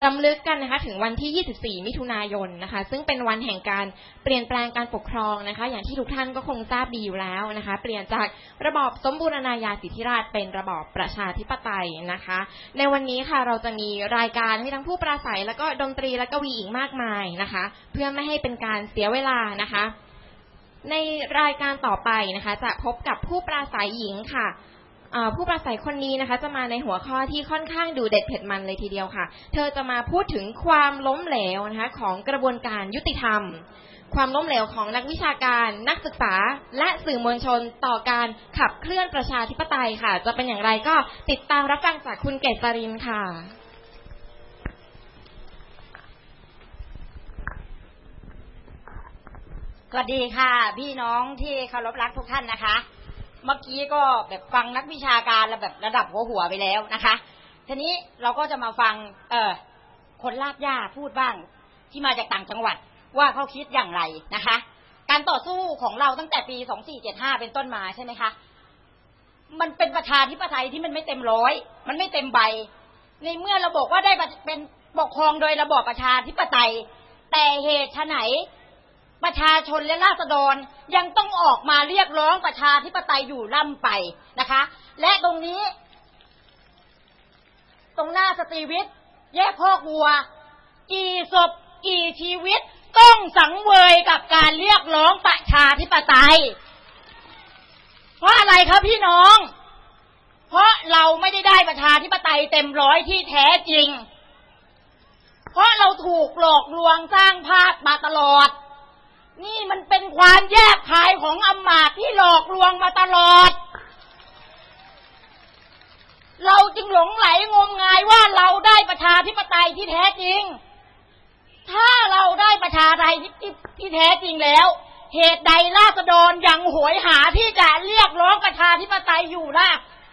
ำลึกกันนะคะถึงวันที่24มิถุนายนนะคะซึ่งเป็นวันแห่งการเปลี่ยนแปลงการปกครองนะคะอย่างที่ทุกท่านก็คงทราบดีอยู่แล้วนะคะเปลี่ยนจากระบอบสมบูรณาญาสิทธิราชย์เป็นระบอบประชาธิปไตยนะคะในวันนี้ค่ะเราจะมีรายการให้ทั้งผู้ปราศัยแล้วก็ดนตรีและกวีอีกมากมายนะคะเพื่อไม่ให้เป็นการเสียเวลานะคะในรายการต่อไปนะคะจะพบกับผู้ปราศัยหญิงค่ะผู้ปราศัยคนนี้นะคะจะมาในหัวข้อที่ค่อนข้างดูเด็ดเผ็ดมันเลยทีเดียวค่ะเธอจะมาพูดถึงความล้มเหลวนะคะของกระบวนการยุติธรรมความล้มเหลวของนักวิชาการนักศึกษาและสื่อมวลชนต่อการขับเคลื่อนประชาธิปไตยค่ะจะเป็นอย่างไรก็ติดตามรับฟังจากคุณเกษรินค่ะสวัสดีค่ะพี่น้องที่เคารพรักทุกท่านนะคะเมื่อกี้ก็แบบฟังนักวิชาการแบบระดับหัวไปแล้วนะคะทีนี้เราก็จะมาฟังคนลากหญ้าพูดบ้างที่มาจากต่างจังหวัดว่าเขาคิดอย่างไรนะคะการต่อสู้ของเราตั้งแต่ปี2475เป็นต้นมาใช่ไหมคะมันเป็นประชาธิปไตยที่มันไม่เต็มร้อยมันไม่เต็มใบในเมื่อเราบอกว่าได้เป็นปกครองโดยระบอบประชาธิปไตยแต่เหตุไฉนประชาชนและราษฎรยังต้องออกมาเรียกร้องประชาธิปไตยอยู่ล่ำไปนะคะและตรงนี้ตรงหน้าสตรีวิทย์แยกคอกวัวกี่ศพกี่ชีวิตต้องสังเวยกับการเรียกร้องประชาธิปไตยเพราะอะไรครับพี่น้องเพราะเราไม่ได้ประชาธิปไตยเต็มร้อยที่แท้จริงเพราะเราถูกหลอกลวงสร้างภาพมาตลอดนี่มันเป็นความแยบคายของอำมาตย์ที่หลอกลวงมาตลอดเราจึงหลงไหลงมงายว่าเราได้ประชาธิปไตยที่แท้จริงถ้าเราได้ประชาธิปไตยที่แท้จริงแล้วเหตุใดราษฎรยังโหยหาที่จะเรียกร้องประชาธิปไตยอยู่ล่ะ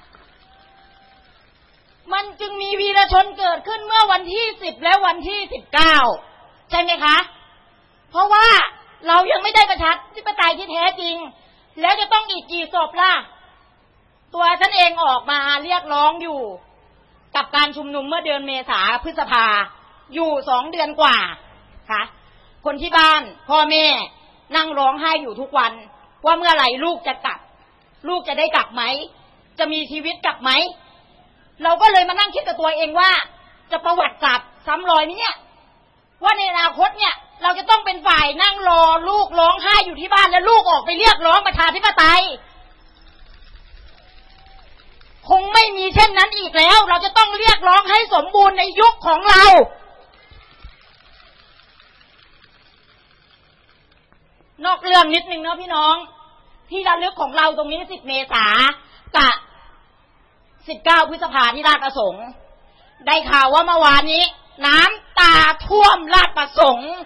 มันจึงมีวีรชนเกิดขึ้นเมื่อวันที่10และวันที่19ใช่ไหมคะเพราะว่าเรายังไม่ได้ประชาธิปไตยที่แท้จริงแล้วจะต้องอีกกี่ศพล่ะตัวฉันเองออกมาเรียกร้องอยู่กับการชุมนุมเมื่อเดือนเมษาพฤษภาอยู่2เดือนกว่าค่ะคนที่บ้านพ่อแม่นั่งร้องไห้อยู่ทุกวันว่าเมื่อไหร่ลูกจะกลับลูกจะได้กลับไหมจะมีชีวิตกลับไหมเราก็เลยมานั่งคิดกับตัวเองว่าจะประวัติศาสตร์ซ้ำรอยนี้เนี่ยว่าในอนาคตเนี่ยเราจะต้องเป็นฝ่ายนั่งรอลูกร้องไห้อยู่ที่บ้านแล้วลูกออกไปเรียกร้องประชาธิปไตยคงไม่มีเช่นนั้นอีกแล้วเราจะต้องเรียกร้องให้สมบูรณ์ในยุคของเรานอกเรื่องนิดนึงเนาะพี่น้องที่ระลึกของเราตรงนี้10เมษายนกับ19พฤษภาที่ราชประสงค์ได้ข่าวว่าเมื่อวานนี้น้ำตาท่วมราชประสงค์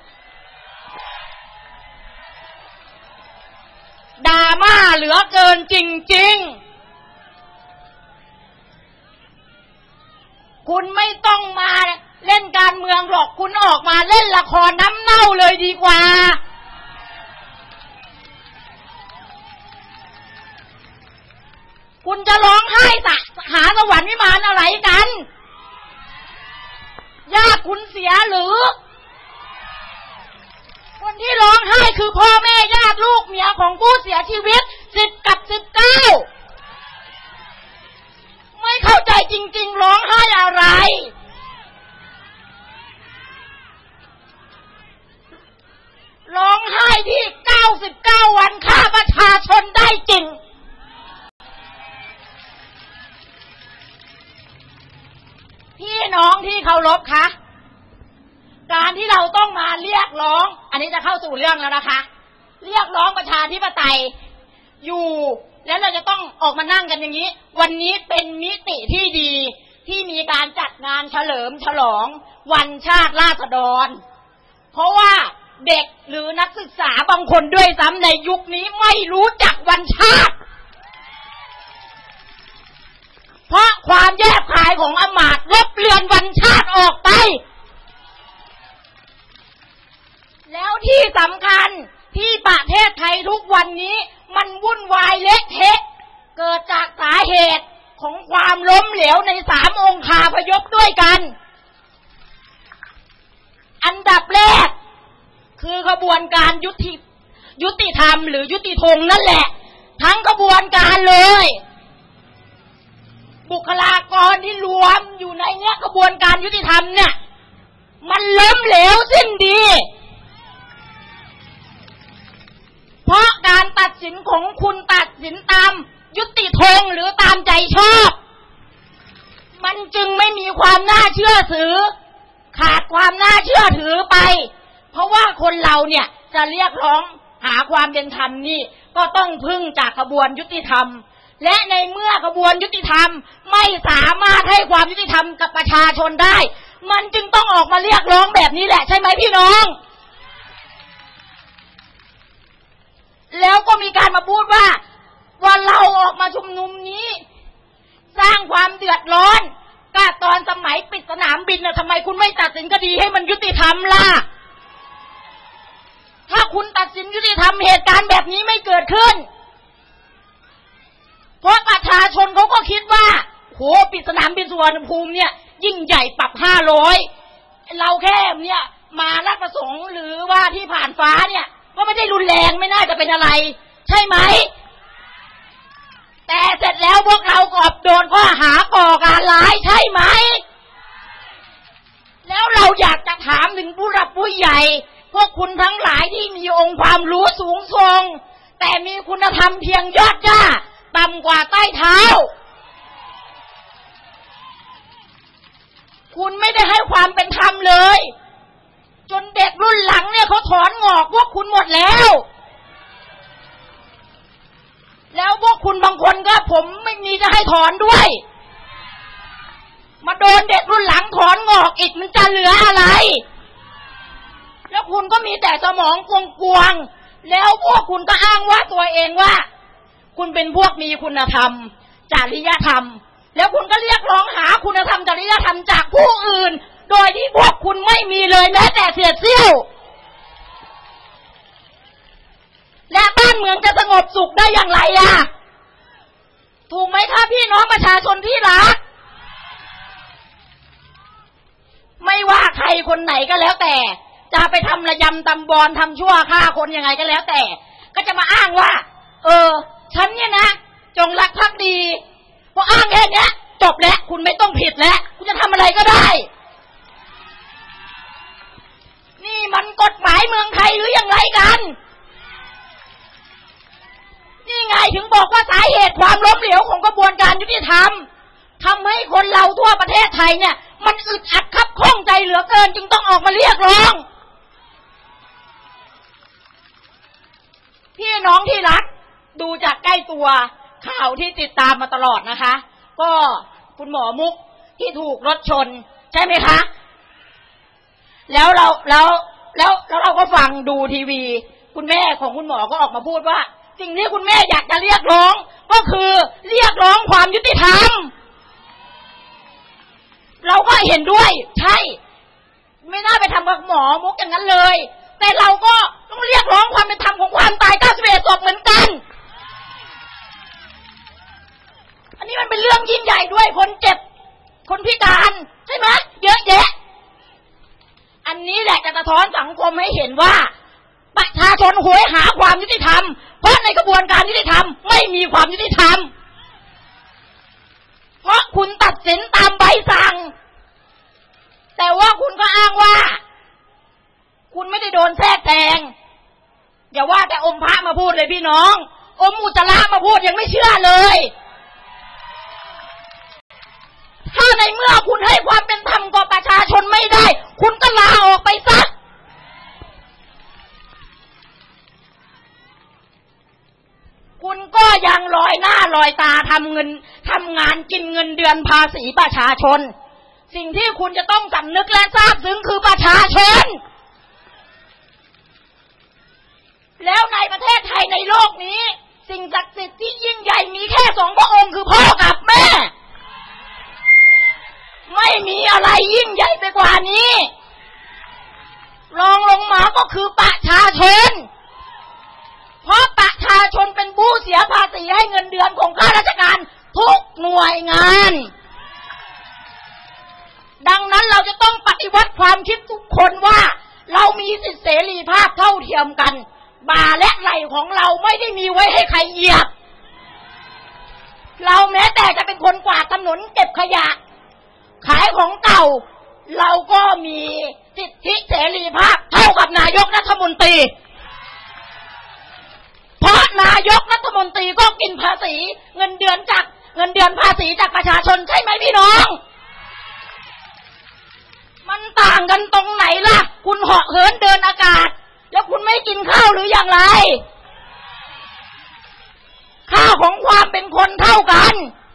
ดราม่าเหลือเกินจริงๆคุณไม่ต้องมาเล่นการเมืองหรอกคุณออกมาเล่นละครน้ำเน่าเลยดีกว่าคุณจะร้องไห้หาสวรรค์วิมานอะไรกันญาติคุณเสียหรือคนที่ร้องไห้คือพ่อแม่ญาติลูกเมียของผู้เสียชีวิต10กับ19ไม่เข้าใจจริงๆร้องไห้อะไรร้องไห้ที่99วันฆ่าประชาชนได้จริงพี่น้องที่เคารพคะการที่เราต้องมาเรียกร้องอันนี้จะเข้าสู่เรื่องแล้วนะคะเรียกร้องประชาธิปไตยอยู่แล้วเราจะต้องออกมานั่งกันอย่างนี้วันนี้เป็นมิติที่ดีที่มีการจัดงานเฉลิมฉลองวันชาติราษฎรเพราะว่าเด็กหรือนักศึกษาบางคนด้วยซ้ำในยุคนี้ไม่รู้จักวันชาติเพราะความแยบคายของอำมาตย์ลบเลือนวันชาติออกไปแล้วที่สำคัญที่ประเทศไทยทุกวันนี้มันวุ่นวายเละเทะเกิดจากสาเหตุของความล้มเหลวใน3องคาพยพด้วยกันคือขบวนการยุติธรรมหรือยุติธงนั่นแหละทั้งกระบวนการเลยบุคลากรที่รวมอยู่ในเนี้ยกระบวนการยุติธรรมเนี่ยมันล้มเหลวสิ้นดีเพราะการตัดสินของคุณตัดสินตามยุติธงหรือตามใจชอบมันจึงไม่มีความน่าเชื่อถือขาดความน่าเชื่อถือไปเพราะว่าคนเราเนี่ยจะเรียกร้องหาความเป็นธรรมนี่ก็ต้องพึ่งจากกระบวนยุติธรรมและในเมื่อกระบวนยุติธรรมไม่สามารถให้ความยุติธรรมกับประชาชนได้มันจึงต้องออกมาเรียกร้องแบบนี้แหละใช่ไหมพี่น้องแล้วก็มีการมาพูดว่าเราออกมาชุมนุมนี้สร้างความเดือดร้อนก็ตอนสมัยปิดสนามบินน่ะทำไมคุณไม่ตัดสินคดีให้มันยุติธรรมล่ะถ้าคุณตัดสินยุติธรรมเหตุการณ์แบบนี้ไม่เกิดขึ้นเพราะประชาชนเขาก็คิดว่าโหปิดสนามบินสุวรรณภูมิเนี่ยยิ่งใหญ่ปรับ500เราแค่เนี่ยมาราชประสงค์หรือว่าที่ผ่านฟ้าเนี่ยก็ไม่ได้รุนแรงไม่น่าจะเป็นอะไรใช่ไหมแต่เสร็จแล้วพวกเราก็โดนข้อหาก่อการร้ายใช่ไหมแล้วเราอยากจะถามถึงผู้หลักผู้ใหญ่พวกคุณทั้งหลายที่มีองค์ความรู้สูงส่งแต่มีคุณธรรมเพียงยอดย่าต่ำกว่าใต้เท้าคุณไม่ได้ให้ความเป็นธรรมเลยจนเด็กรุ่นหลังเนี่ยเขาถอนงอกพวกคุณหมดแล้วพวกคุณบางคนก็ผมไม่มีจะให้ถอนด้วยมาโดนเด็กรุ่นหลังถอนงอกอีกมันจะเหลืออะไรแล้วคุณก็มีแต่สมองกวงๆแล้วพวกคุณก็อ้างว่าตัวเองว่าคุณเป็นพวกมีคุณธรรมจริยธรรมแล้วคุณก็เรียกร้องหาคุณธรรมจริยธรรมจากผู้อื่นโดยที่พวกคุณไม่มีเลยแม้แต่เศษเสี้ยวและบ้านเมืองจะสงบสุขได้อย่างไรล่ะถูกไหมคะพี่น้องประชาชนที่รักไม่ว่าใครคนไหนก็แล้วแต่จะไปทำระยำตำบอนทำชั่วฆ่าคนยังไงก็แล้วแต่ก็จะมาอ้างว่าฉันเนี่ยนะจงรักภักดีพออ้างแค่นี้จบแล้วคุณไม่ต้องผิดแล้วคุณจะทำอะไรก็ได้นี่มันกฎหมายเมืองไทยหรืออย่างไรกันนี่ไงถึงบอกว่าสาเหตุความล้มเหลวของกระบวนการยุติธรรมทำให้คนเราทั่วประเทศไทยเนี่ยมันอึดอัดคับข้องใจเหลือเกินจึงต้องออกมาเรียกร้องพี่น้องที่รักดูจากใกล้ตัวข่าวที่ติดตามมาตลอดนะคะก็คุณหมอมุกที่ถูกรถชนใช่ไหมคะแล้วเราก็ฟังดูทีวีคุณแม่ของคุณหมอก็ออกมาพูดว่าสิ่งที่คุณแม่อยากจะเรียกร้องก็คือเรียกร้องความยุติธรรมเราก็เห็นด้วยใช่ไม่น่าไปทำกับหมอมุกอย่างนั้นเลยแต่เราก็ต้องเรียกร้องความเป็นธรรมของความตาย91ศพเหมือนกันอันนี้มันเป็นเรื่องยิ่งใหญ่ด้วยคนเจ็บคนพิการใช่ไหมเยอะแยะอันนี้แหละจะสะท้อนสังคมให้เห็นว่าประชาชนโหยหาความยุติธรรมเพราะในกระบวนการยุติธรรมไม่มีความยุติธรรมเพราะคุณตัดสินตามใบสั่งแต่ว่าคุณก็อ้างว่าคุณไม่ได้โดนแทรกแซงอย่าว่าแต่อมพระมาพูดเลยพี่น้องอมอุจจาระมาพูดยังไม่เชื่อเลยถ้าในเมื่อคุณให้ความเป็นธรรมกับประชาชนไม่ได้คุณก็ลาออกไปซะคุณก็ยังลอยหน้าลอยตาทำงานกินเงินเดือนภาษีประชาชนสิ่งที่คุณจะต้องสำนึกและทราบซึ้งคือประชาชนแล้วในประเทศไทยในโลกนี้สิ่งศักดิ์สิทธิ์ที่ยิ่งใหญ่มีแค่2พระองค์คือพ่อกับแม่ไม่มีอะไรยิ่งใหญ่ไปกว่านี้รองลงมาก็คือประชาชนเพราะประชาชนเป็นผู้เสียภาษีให้เงินเดือนของข้าราชการทุกหน่วยงานดังนั้นเราจะต้องปฏิวัติความคิดทุกคนว่าเรามีสิทธิเสรีภาพเท่าเทียมกันบ่าและไหล่ของเราไม่ได้มีไว้ให้ใครเหยียบเราแม้แต่จะเป็นคนกวาดถนนเก็บขยะขายของเก่าเราก็มีสิทธิเสรีภาพเท่ากับนายกรัฐมนตรีเพราะนายกรัฐมนตรีก็กินภาษีเงินเดือนภาษีจากประชาชนใช่ไหมพี่น้องมันต่างกันตรงไหนล่ะคุณเหาะเหินเดินอากาศแล้วคุณไม่กินข้าวหรืออย่างไรค่าของความเป็นคนเท่ากัน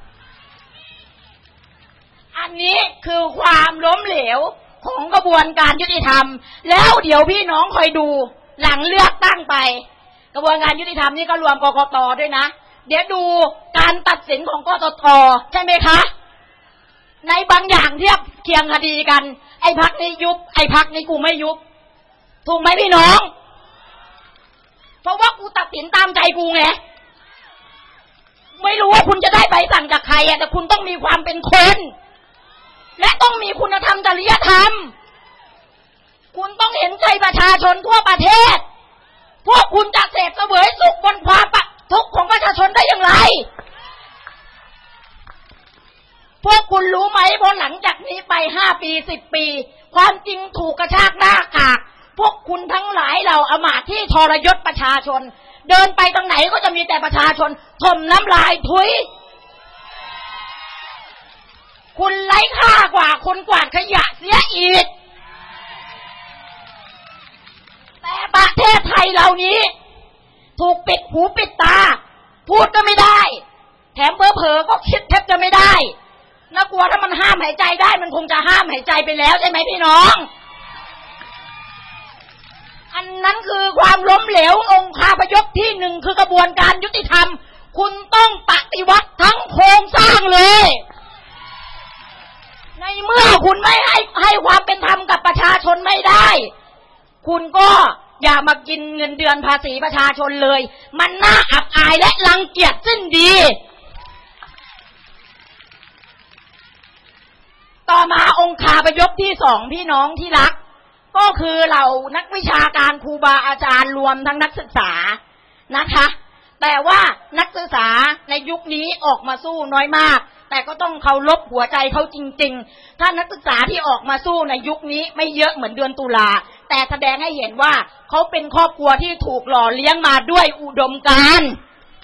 อันนี้คือความล้มเหลวของกระบวนการยุติธรรมแล้วเดี๋ยวพี่น้องคอยดูหลังเลือกตั้งไปกระบวนการยุติธรรมนี่ก็รวมกกต.ด้วยนะเดี๋ยวดูการตัดสินของกกต.ใช่ไหมคะในบางอย่างเทียบเคียงคดีกันไอ้พรรคนี้ยุบไอ้พรรคนี้กูไม่ยุบถูกไหมพี่น้องเพราะว่ากูตัดสินตามใจกูไงไม่รู้ว่าคุณจะได้ใบสั่งจากใครแต่คุณต้องมีความเป็นคนและต้องมีคุณธรรมจริยธรรมคุณต้องเห็นใจประชาชนทั่วประเทศพวกคุณจะเสพเสวยสุขบนความทุกข์ของประชาชนได้อย่างไรพวกคุณรู้ไหมพอหลังจากนี้ไป5 ปี 10 ปีความจริงถูกกระชากหน้ากากพวกคุณทั้งหลายเราอมาตย์ที่ทรยศประชาชนเดินไปตรงไหนก็จะมีแต่ประชาชนถมน้ำลายทุยคุณไร้ค่ากว่าคนกวาดขยะเสียอีกแต่ประเทศไทยเหล่านี้ถูกปิดหูปิดตาพูดก็ไม่ได้แถมเผลอๆก็คิดแทบจะไม่ได้น่ากลัวถ้ามันห้ามหายใจได้มันคงจะห้ามหายใจไปแล้วใช่ไหมพี่น้องอันนั้นคือความล้มเหลวองค์คาพยพที่1คือกระบวนการยุติธรรมคุณต้องปฏิวัติทั้งโครงสร้างเลยในเมื่อคุณไม่ให้ความเป็นธรรมกับประชาชนไม่ได้คุณก็อย่ามากินเงินเดือนภาษีประชาชนเลยมันน่าอับอายและรังเกียจสิ้นดีต่อมาองค์คาพยพที่2พี่น้องที่รักก็คือเรานักวิชาการครูบาอาจารย์รวมทั้งนักศึกษานะคะแต่ว่านักศึกษาในยุคนี้ออกมาสู้น้อยมากแต่ก็ต้องเคารพหัวใจเขาจริงๆถ้านักศึกษาที่ออกมาสู้ในยุคนี้ไม่เยอะเหมือนเดือนตุลาแต่แสดงให้เห็นว่าเขาเป็นครอบครัวที่ถูกหล่อเลี้ยงมาด้วยอุดมการณ์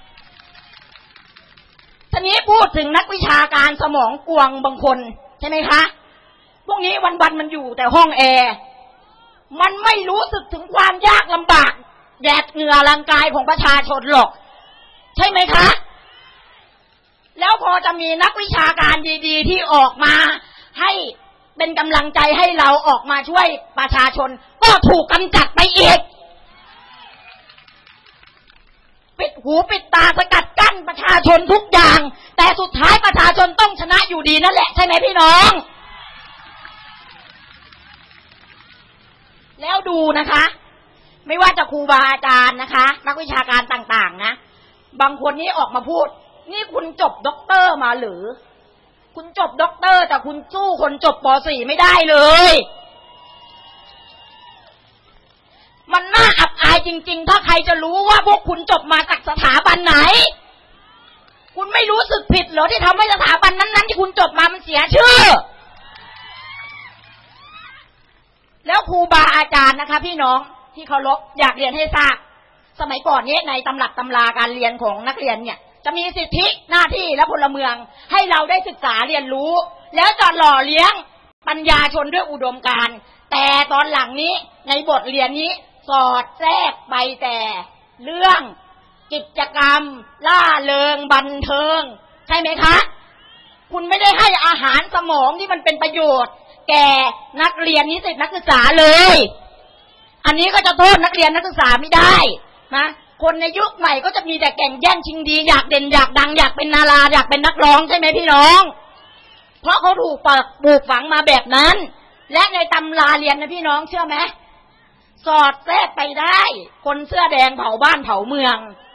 ทีนี้พูดถึงนักวิชาการสมองกวงบางคนใช่ไหมคะพวกนี้วันๆมันอยู่แต่ห้องแอร์มันไม่รู้สึกถึงความยากลำบากแยกเหงื่อร่างกายของประชาชนหรอกใช่ไหมคะแล้วพอจะมีนักวิชาการดีๆที่ออกมาให้เป็นกำลังใจให้เราออกมาช่วยประชาชนก็ถูกกำจัดไปอีกปิดหูปิดตาสกัดกั้นประชาชนทุกอย่างแต่สุดท้ายประชาชนต้องชนะอยู่ดีนั่นแหละใช่ไหมพี่น้องแล้วดูนะคะไม่ว่าจะครูบาอาจารย์นะคะนักวิชาการต่างๆนะบางคนนี่ออกมาพูดนี่คุณจบด็อกเตอร์มาหรือคุณจบด็อกเตอร์แต่คุณสู้คนจบป.4 ไม่ได้เลยมันน่าอับอายจริงๆถ้าใครจะรู้ว่าพวกคุณจบมาจากสถาบันไหนคุณไม่รู้สึกผิดเหรอที่ทำให้สถาบันนั้นๆที่คุณจบมามันเสียชื่อแล้วครูบาอาจารย์นะคะพี่น้องที่เคารพอยากเรียนให้ทราบสมัยก่อนนี้ในตำรับตำราการเรียนของนักเรียนเนี่ยจะมีสิทธิหน้าที่และพลเมืองให้เราได้ศึกษาเรียนรู้แล้วจะหล่อเลี้ยงปัญญาชนด้วยอุดมการณ์แต่ตอนหลังนี้ในบทเรียนนี้สอดแทรกไปแต่เรื่องกิจกรรมล่าเริงบันเทิงใช่ไหมคะคุณไม่ได้ให้อาหารสมองที่มันเป็นประโยชน์แก่นักเรียนนิสิตนักศึกษาเลยอันนี้ก็จะโทษนักเรียนนักศึกษาไม่ได้นะคนในยุคใหม่ก็จะมีแต่แข่งแย่งชิงดีอยากเด่นอยากดังอยากเป็นนาราอยากเป็นนักร้องใช่ไหมพี่น้องเพราะเขาถูกปลูกฝังมาแบบนั้นและในตำราเรียนนะพี่น้องเชื่อไหมสอดแทรกไปได้คนเสื้อแดงเผาบ้านเผาเมือง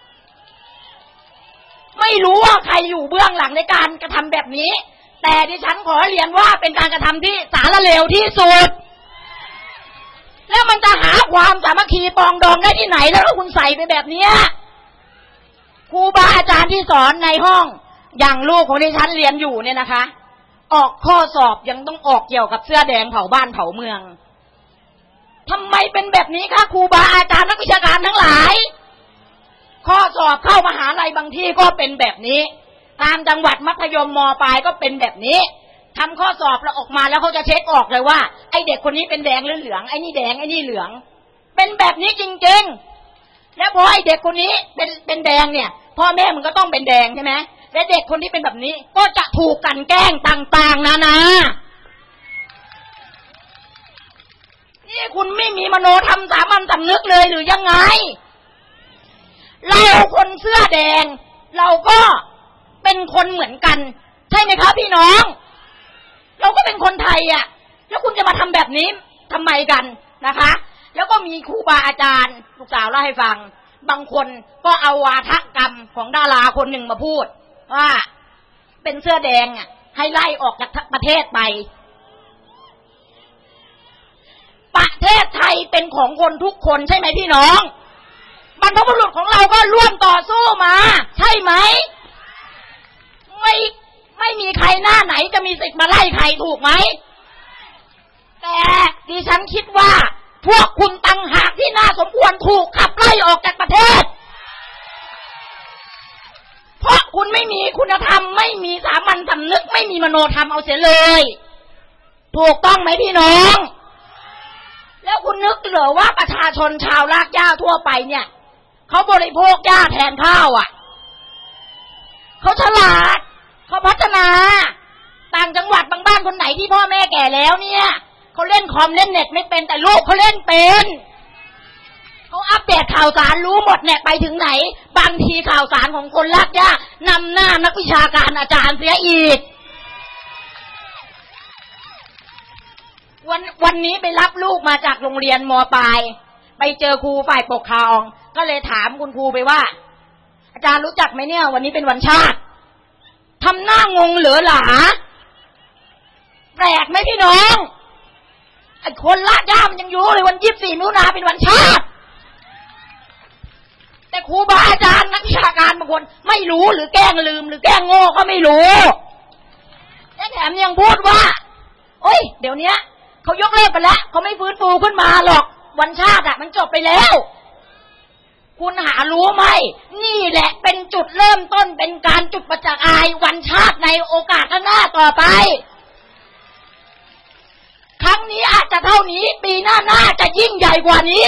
ไม่รู้ว่าใครอยู่เบื้องหลังในการกระทำแบบนี้แต่ดิฉันขอเรียนว่าเป็นการกระทำที่สารเลวที่สุดแล้วมามันจะหาความสามัคคีปองดองได้ที่ไหนแล้วถ้าคุณใส่ไปแบบนี้ครูบาอาจารย์ที่สอนในห้องอย่างลูกของดิฉันเรียนอยู่เนี่ยนะคะออกข้อสอบยังต้องออกเกี่ยวกับเสื้อแดงเผาบ้านเผาเมืองทำไมเป็นแบบนี้คะครูบาอาจารย์นักวิชาการทั้งหลายข้อสอบเข้ามหาลัยบางที่ก็เป็นแบบนี้ตามจังหวัดมัธยมม.ปลายก็เป็นแบบนี้ทำข้อสอบแล้วออกมาแล้วเขาจะเช็คออกเลยว่าไอ้เด็กคนนี้เป็นแดงหรือเหลืองไอ้นี่แดงไอ้นี่เหลืองเป็นแบบนี้จริงๆแล้วพอไอ้เด็กคนนี้เป็นแดงเนี่ยพ่อแม่มันก็ต้องเป็นแดงใช่ไหมและเด็กคนที่เป็นแบบนี้ก็จะถูกกันแกล้งต่างๆนานานี่คุณไม่มีมโนธรรมสามัญสำนึกเลยหรือยังไงเราคนเสื้อแดงเราก็เป็นคนเหมือนกันใช่ไหมคะพี่น้องเราก็เป็นคนไทยอ่ะแล้วคุณจะมาทำแบบนี้ทำไมกันนะคะแล้วก็มีครูบาอาจารย์ลูกสาวเล่าให้ฟังบางคนก็เอาวาทกรรมของดาราคนหนึ่งมาพูดว่าเป็นเสื้อแดงอ่ะให้ไล่ออกจากประเทศไปประเทศไทยเป็นของคนทุกคนใช่ไหมพี่น้องบรรพบุรุษของเราก็ร่วมต่อสู้มาใช่ไหมไม่มีใครหน้าไหนจะมีสิทธิ์มาไล่ใครถูกไหมแต่ดิฉันคิดว่าพวกคุณต่างหากที่น่าสมควรถูกขับไล่ออกจากประเทศเพราะคุณไม่มีคุณธรรมไม่มีสามัญสำนึกไม่มีมโนธรรมเอาเสียเลยถูกต้องไหมพี่น้องแล้วคุณนึกเหรอว่าประชาชนชาวรากหญ้าทั่วไปเนี่ยเขาบริโภคหญ้าแทนข้าวอ่ะเขาฉลาดเขาพัฒนาต่างจังหวัดบางบ้านคนไหนที่พ่อแม่แก่แล้วเนี่ยเขาเล่นคอมเล่นเน็ตไม่เป็นแต่ลูกเขาเล่นเป็นเขาอัปเดตข่าวสารรู้หมดเนี่ยไปถึงไหนบางทีข่าวสารของคนรากหญ้านำหน้านักวิชาการอาจารย์เสียอีกวันนี้ไปรับลูกมาจากโรงเรียนม.ปลายไปเจอครูฝ่ายปกครองก็เลยถามคุณครูไปว่าอาจารย์รู้จักไหมเนี่ยวันนี้เป็นวันชาติทำหน้างงเหลือหลาแปลกไหมพี่น้องไอ้คนลาดย่ามันยังอยู่เลยวัน24 มิถุนายนเป็นวันชาติแต่ครูบาอาจารย์นักวิชาการบางคนไม่รู้หรือแกล้งลืมหรือแกล้งโง่ก็ไม่รู้และแถมยังพูดว่าโอ้ยเดี๋ยวนี้เขายกเลิกไปแล้วเขาไม่ฟื้นฟูขึ้นมาหรอกวันชาติมันจบไปแล้วคุณหารู้ไหมนี่แหละเป็นจุดเริ่มต้นเป็นการจุดประกายวันชาติในโอกาสข้างหน้าต่อไปครั้งนี้อาจจะเท่านี้ปีหน้าจะยิ่งใหญ่กว่านี้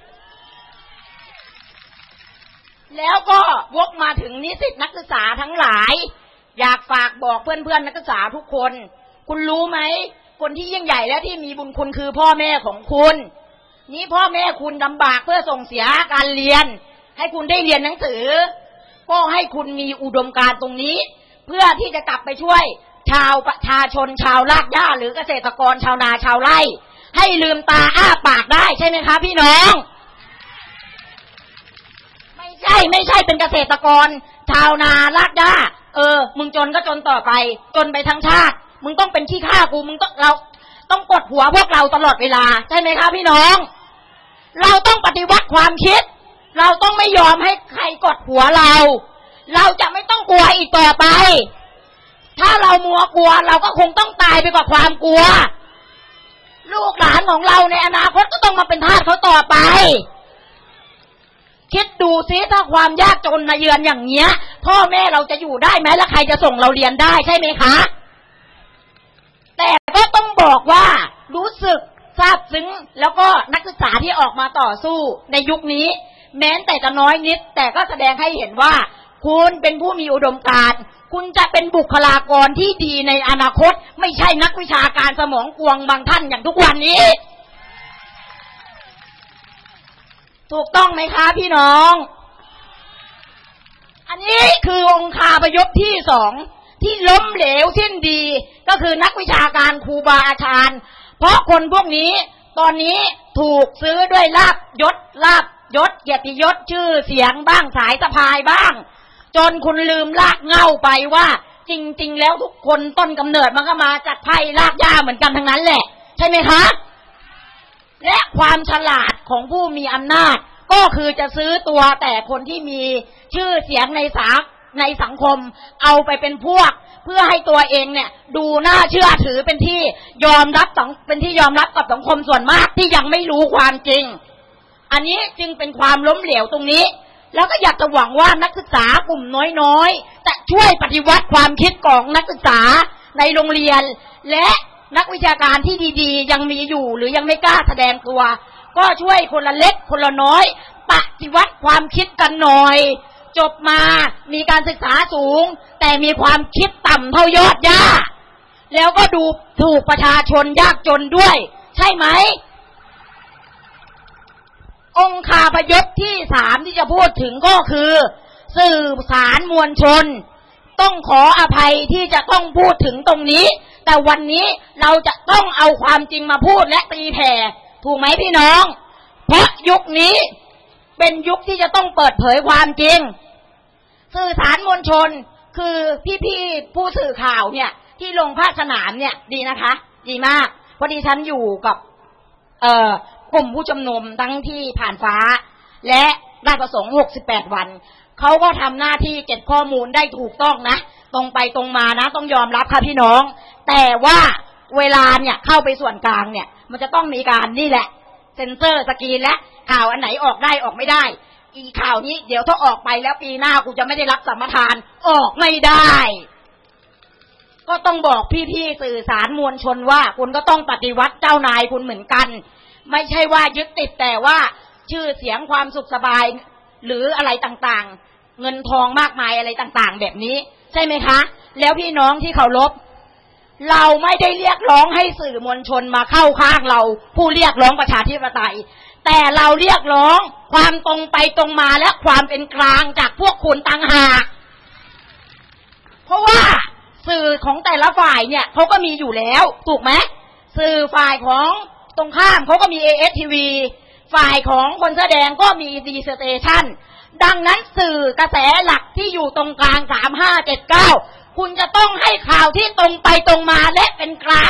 แล้วก็วกมาถึงนิสิตนักศึกษาทั้งหลายอยากฝากบอกเพื่อนนักศึกษาทุกคนคุณรู้ไหมคนที่ยิ่งใหญ่และที่มีบุญคุณคือพ่อแม่ของคุณนี้พ่อแม่คุณลำบากเพื่อส่งเสียการเรียนให้คุณได้เรียนหนังสือก็ให้คุณมีอุดมการณ์ตรงนี้เพื่อที่จะกลับไปช่วยชาวประชาชนชาวรากหญ้าหรือเกษตรกรชาวนาชาวไร่ให้ลืมตาอ้าปากได้ใช่ไหมคะพี่น้องไม่ใช่เป็นเกษตรกรชาวนารากหญ้ามึงจนก็จนต่อไปจนไปทั้งชาติมึงต้องเป็นขี้ข้ากูมึงเราต้องกดหัวพวกเราตลอดเวลาใช่ไหมคะพี่น้องเราต้องปฏิวัติความคิดเราต้องไม่ยอมให้ใครกดหัวเราจะไม่ต้องกลัวอีกต่อไปถ้าเรามัวกลัวเราก็คงต้องตายไปกับความกลัวลูกหลานของเราในอนาคตก็ต้องมาเป็นทาสเขาต่อไปคิดดูซิถ้าความยากจนมาเยือนอย่างเงี้ยพ่อแม่เราจะอยู่ได้ไหมแล้วใครจะส่งเราเรียนได้ใช่ไหมคะแต่ก็ต้องบอกว่ารู้สึกซาบซึ้งแล้วก็นักศึกษาที่ออกมาต่อสู้ในยุคนี้แม้แต่จะน้อยนิดแต่ก็แสดงให้เห็นว่าคุณเป็นผู้มีอุดมการณ์คุณจะเป็นบุคลากรที่ดีในอนาคตไม่ใช่นักวิชาการสมองกวงบางท่านอย่างทุกวันนี้ถูกต้องไหมคะพี่น้องอันนี้คือองคาพยพที่2ที่ล้มเหลวสิ้นดีก็คือนักวิชาการครูบาอาจารย์เพราะคนพวกนี้ตอนนี้ถูกซื้อด้วยลาภยศเกียรติยศชื่อเสียงบ้างสายสะพายบ้างจนคุณลืมรากเหง้าไปว่าจริงๆแล้วทุกคนต้นกำเนิดมันก็มาจากไผ่รากหญ้าเหมือนกันทั้งนั้นแหละใช่ไหมคะและความฉลาดของผู้มีอำนาจก็คือจะซื้อตัวแต่คนที่มีชื่อเสียงในสังคมเอาไปเป็นพวกเพื่อให้ตัวเองเนี่ยดูน่าเชื่อถือเป็นที่ยอมรับกับสังคมส่วนมากที่ยังไม่รู้ความจริงอันนี้จึงเป็นความล้มเหลวตรงนี้แล้วก็อยากจะหวังว่านักศึกษากลุ่มน้อยๆจะช่วยปฏิวัติความคิดของนักศึกษาในโรงเรียนและนักวิชาการที่ดีๆยังมีอยู่หรือยังไม่กล้าแสดงตัวก็ช่วยคนละเล็กคนละน้อยปฏิวัติความคิดกันหน่อยจบมามีการศึกษาสูงแต่มีความคิดต่ำเท่ายอดหญ้าแล้วก็ดูถูกประชาชนยากจนด้วยใช่ไหมองคาพยพที่3ที่จะพูดถึงก็คือสื่อสารมวลชนต้องขออภัยที่จะต้องพูดถึงตรงนี้แต่วันนี้เราจะต้องเอาความจริงมาพูดและตีแผ่ถูกไหมพี่น้องเพราะยุคนี้เป็นยุคที่จะต้องเปิดเผยความจริงสื่อสารมวลชนคือพี่ๆผู้สื่อข่าวเนี่ยที่ลงภาคสนามเนี่ยดีนะคะดีมากพอดีฉันอยู่กับกลุ่มผู้ชุมนุมทั้งที่ผ่านฟ้าและราชประสงค์68วันเขาก็ทำหน้าที่เก็บข้อมูลได้ถูกต้องนะตรงไปตรงมานะต้องยอมรับค่ะพี่น้องแต่ว่าเวลาเนี่ยเข้าไปส่วนกลางเนี่ยมันจะต้องมีการนี่แหละเซ็นเซอร์สกรีนและข่าวอันไหนออกได้ออกไม่ได้อีข่าวนี้เดี๋ยวถ้าออกไปแล้วปีหน้ากูจะไม่ได้รับสัมปทานออกไม่ได้ก็ต้องบอกพี่ๆสื่อสารมวลชนว่าคุณก็ต้องปฏิวัติเจ้านายคุณเหมือนกันไม่ใช่ว่ายึดติดแต่ว่าชื่อเสียงความสุขสบายหรืออะไรต่างๆเงินทองมากมายอะไรต่างๆแบบนี้ใช่ไหมคะแล้วพี่น้องที่เคารพเราไม่ได้เรียกร้องให้สื่อมวลชนมาเข้าข้างเราผู้เรียกร้องประชาธิปไตยแต่เราเรียกร้องความตรงไปตรงมาและความเป็นกลางจากพวกคุณต่างหากเพราะว่าสื่อของแต่ละฝ่ายเนี่ยเขาก็มีอยู่แล้วถูกไหมสื่อฝ่ายของตรงข้ามเขาก็มี ASTV ฝ่ายของคนเสื้อแดงก็มี D Station ดังนั้นสื่อกระแสหลักที่อยู่ตรงกลาง3579คุณจะต้องให้ข่าวที่ตรงไปตรงมาและเป็นกลาง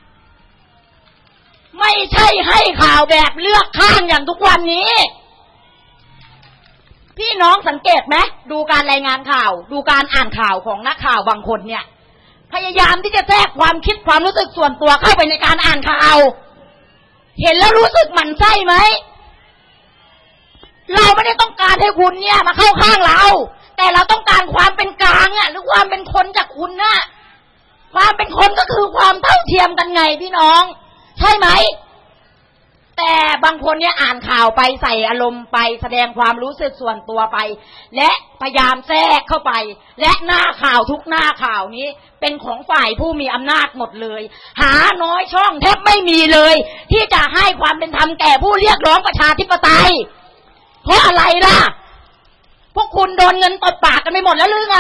ไม่ใช่ให้ข่าวแบบเลือกข้างอย่างทุกวันนี้พี่น้องสังเกตไหมดูการรายงานข่าวดูการอ่านข่าวของนักข่าวบางคนเนี่ยพยายามที่จะแทรกความคิดความรู้สึกส่วนตัวเข้าไปในการอ่านข่าวเห็นแล้วรู้สึกหมั่นไส้ไหมเราไม่ได้ต้องการให้คุณเนี่ยมาเข้าข้างเราแต่เราต้องการความเป็นกลางอ่ะหรือความเป็นคนจากคุณน่ะความเป็นคนก็คือความเท่าเทียมกันไงพี่น้องใช่ไหมแต่บางคนเนี่ยอ่านข่าวไปใส่อารมณ์ไปแสดงความรู้สึกส่วนตัวไปและพยายามแทรกเข้าไปและหน้าข่าวทุกหน้าข่าวนี้เป็นของฝ่ายผู้มีอำนาจหมดเลยหาน้อยช่องแทบไม่มีเลยที่จะให้ความเป็นธรรมแก่ผู้เรียกร้องประชาธิปไตยเพราะอะไรล่ะพวกคุณโดนเงินตบปากกันไปหมดแล้วหรือไง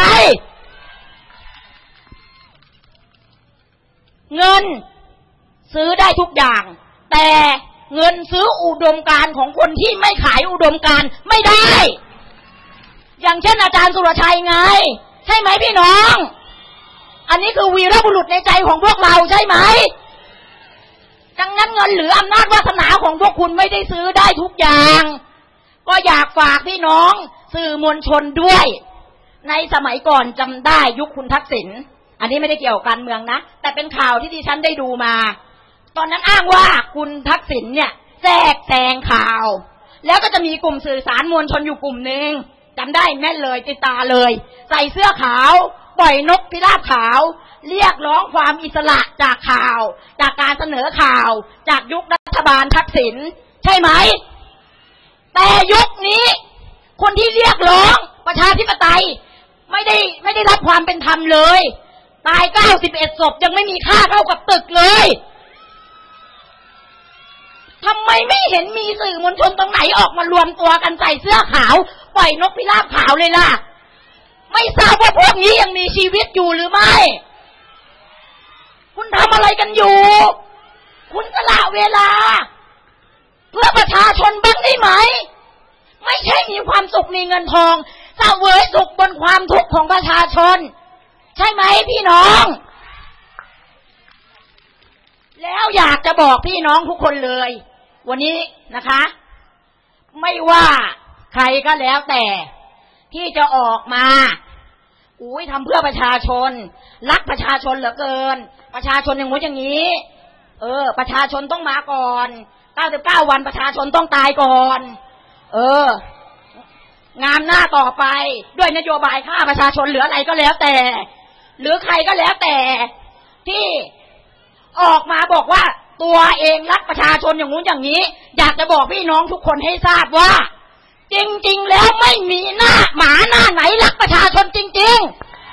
เงินซื้อได้ทุกอย่างแต่เงินซื้ออุดมการณ์ของคนที่ไม่ขายอุดมการณ์ไม่ได้อย่างเช่นอาจารย์สุรชัยไงใช่ไหมพี่น้องอันนี้คือวีรบุรุษในใจของพวกเราใช่ไหมดังนั้นเงินหรืออำนาจวาสนาของพวกคุณไม่ได้ซื้อได้ทุกอย่างก็อยากฝากพี่น้องสื่อมวลชนด้วยในสมัยก่อนจำได้ยุคคุณทักษิณอันนี้ไม่ได้เกี่ยวกับการเมืองนะแต่เป็นข่าวที่ดิฉันได้ดูมาตอนนั้นอ้างว่าคุณทักษิณเนี่ยแทรกแซงข่าวแล้วก็จะมีกลุ่มสื่อสารมวลชนอยู่กลุ่มนึงจำได้แม่นเลยติดตาเลยใส่เสื้อขาวปล่อยนกพิราบขาวเรียกร้องความอิสระจากข่าวจากการเสนอข่าวจากยุครัฐบาลทักษิณใช่ไหมแต่ยุคนี้คนที่เรียกร้องประชาธิปไตยไม่ได้รับความเป็นธรรมเลยตาย91ศพยังไม่มีค่าเท่ากับตึกเลยทำไมไม่เห็นมีสื่อมวลชนตรงไหนออกมารวมตัวกันใส่เสื้อขาวปล่อยนกพิราบขาวเลยล่ะไม่ทราบว่าพวกนี้ยังมีชีวิตอยู่หรือไม่คุณทำอะไรกันอยู่คุณสละเวลาเพื่อประชาชนบ้างได้ไหมไม่ใช่มีความสุขมีเงินทองเสวยสุขบนความทุกข์ของประชาชนใช่ไหมพี่น้องแล้วอยากจะบอกพี่น้องทุกคนเลยวันนี้นะคะ ไม่ว่าใครก็แล้วแต่ที่จะออกมาทำเพื่อประชาชนรักประชาชนเหลือเกินประชาชนอย่างงู้นอย่างนี้ประชาชนต้องมาก่อน99วันประชาชนต้องตายก่อนงามหน้าต่อไปด้วยนโยบายฆ่าประชาชนเหลืออะไรก็แล้วแต่หรือใครก็แล้วแต่ที่ออกมาบอกว่าตัวเองรักประชาชนอย่างงู้นอย่างนี้อยากจะบอกพี่น้องทุกคนให้ทราบว่าจริงๆแล้วไม่มีหน้าหมาหน้าไหนรักประชาชนจริง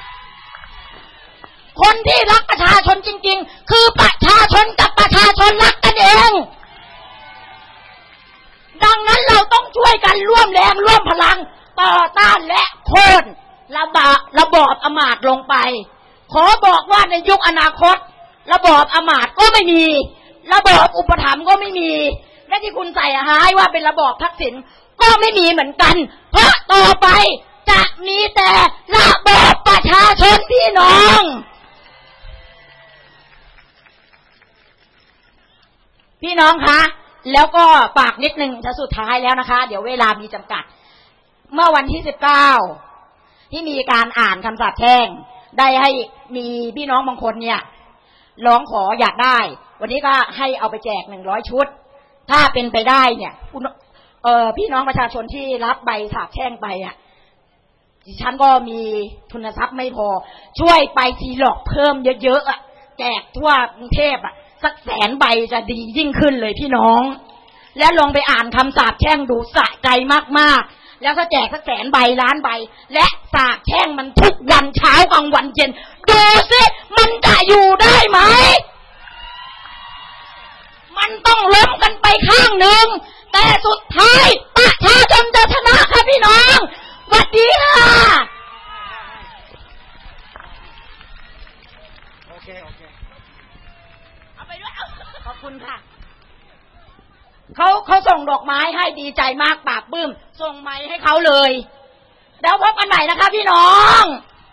ๆคนที่รักประชาชนจริงๆคือประชาชนกับประชาชนรักกันเองดังนั้นเราต้องช่วยกันร่วมแรงร่วมพลังต่อต้านและโค่นระบอบอำมาตย์ลงไปขอบอกว่าในยุคอนาคตระบอบอำมาตย์ก็ไม่มีระบอบอุปถัมภ์ก็ไม่มีและที่คุณใส่หายว่าเป็นระบอบทักษิณก็ไม่มีเหมือนกันเพราะต่อไปจะมีแต่ระบอบประชาชนพี่น้องคะแล้วก็ฝากนิดนึงจะสุดท้ายแล้วนะคะเดี๋ยวเวลามีจำกัดเมื่อวันที่19ที่มีการอ่านคำสาปแช่งได้ให้มีพี่น้องบางคนเนี่ยร้องขออยากได้วันนี้ก็ให้เอาไปแจก100ชุดถ้าเป็นไปได้เนี่ยพี่น้องประชาชนที่รับใบสาปแช่งไปดิฉันก็มีทุนทรัพย์ไม่พอช่วยไปซีล็อกเพิ่มเยอะๆแจกทั่วกรุงเทพสัก100,000 ใบจะดียิ่งขึ้นเลยพี่น้องแล้วลองไปอ่านคำสาปแช่งดูสะใจมากๆแล้วก็แจกสัก100,000 ใบล้านใบและสาปแช่งมันทุกวันเช้ากลางวันเย็นดูสิมันจะอยู่ได้ไหมมันต้องล้มกันไปข้างหนึ่งแต่สุดท้ายประชาชนจะชนะค่ะพี่น้องสวัสดีค่ะโอเคเอาไปด้วยขอบคุณค่ะเขาส่งดอกไม้ให้ดีใจมากปากปื้มส่งไม้ให้เขาเลยแล้วพบกันใหม่นะคะพี่น้อง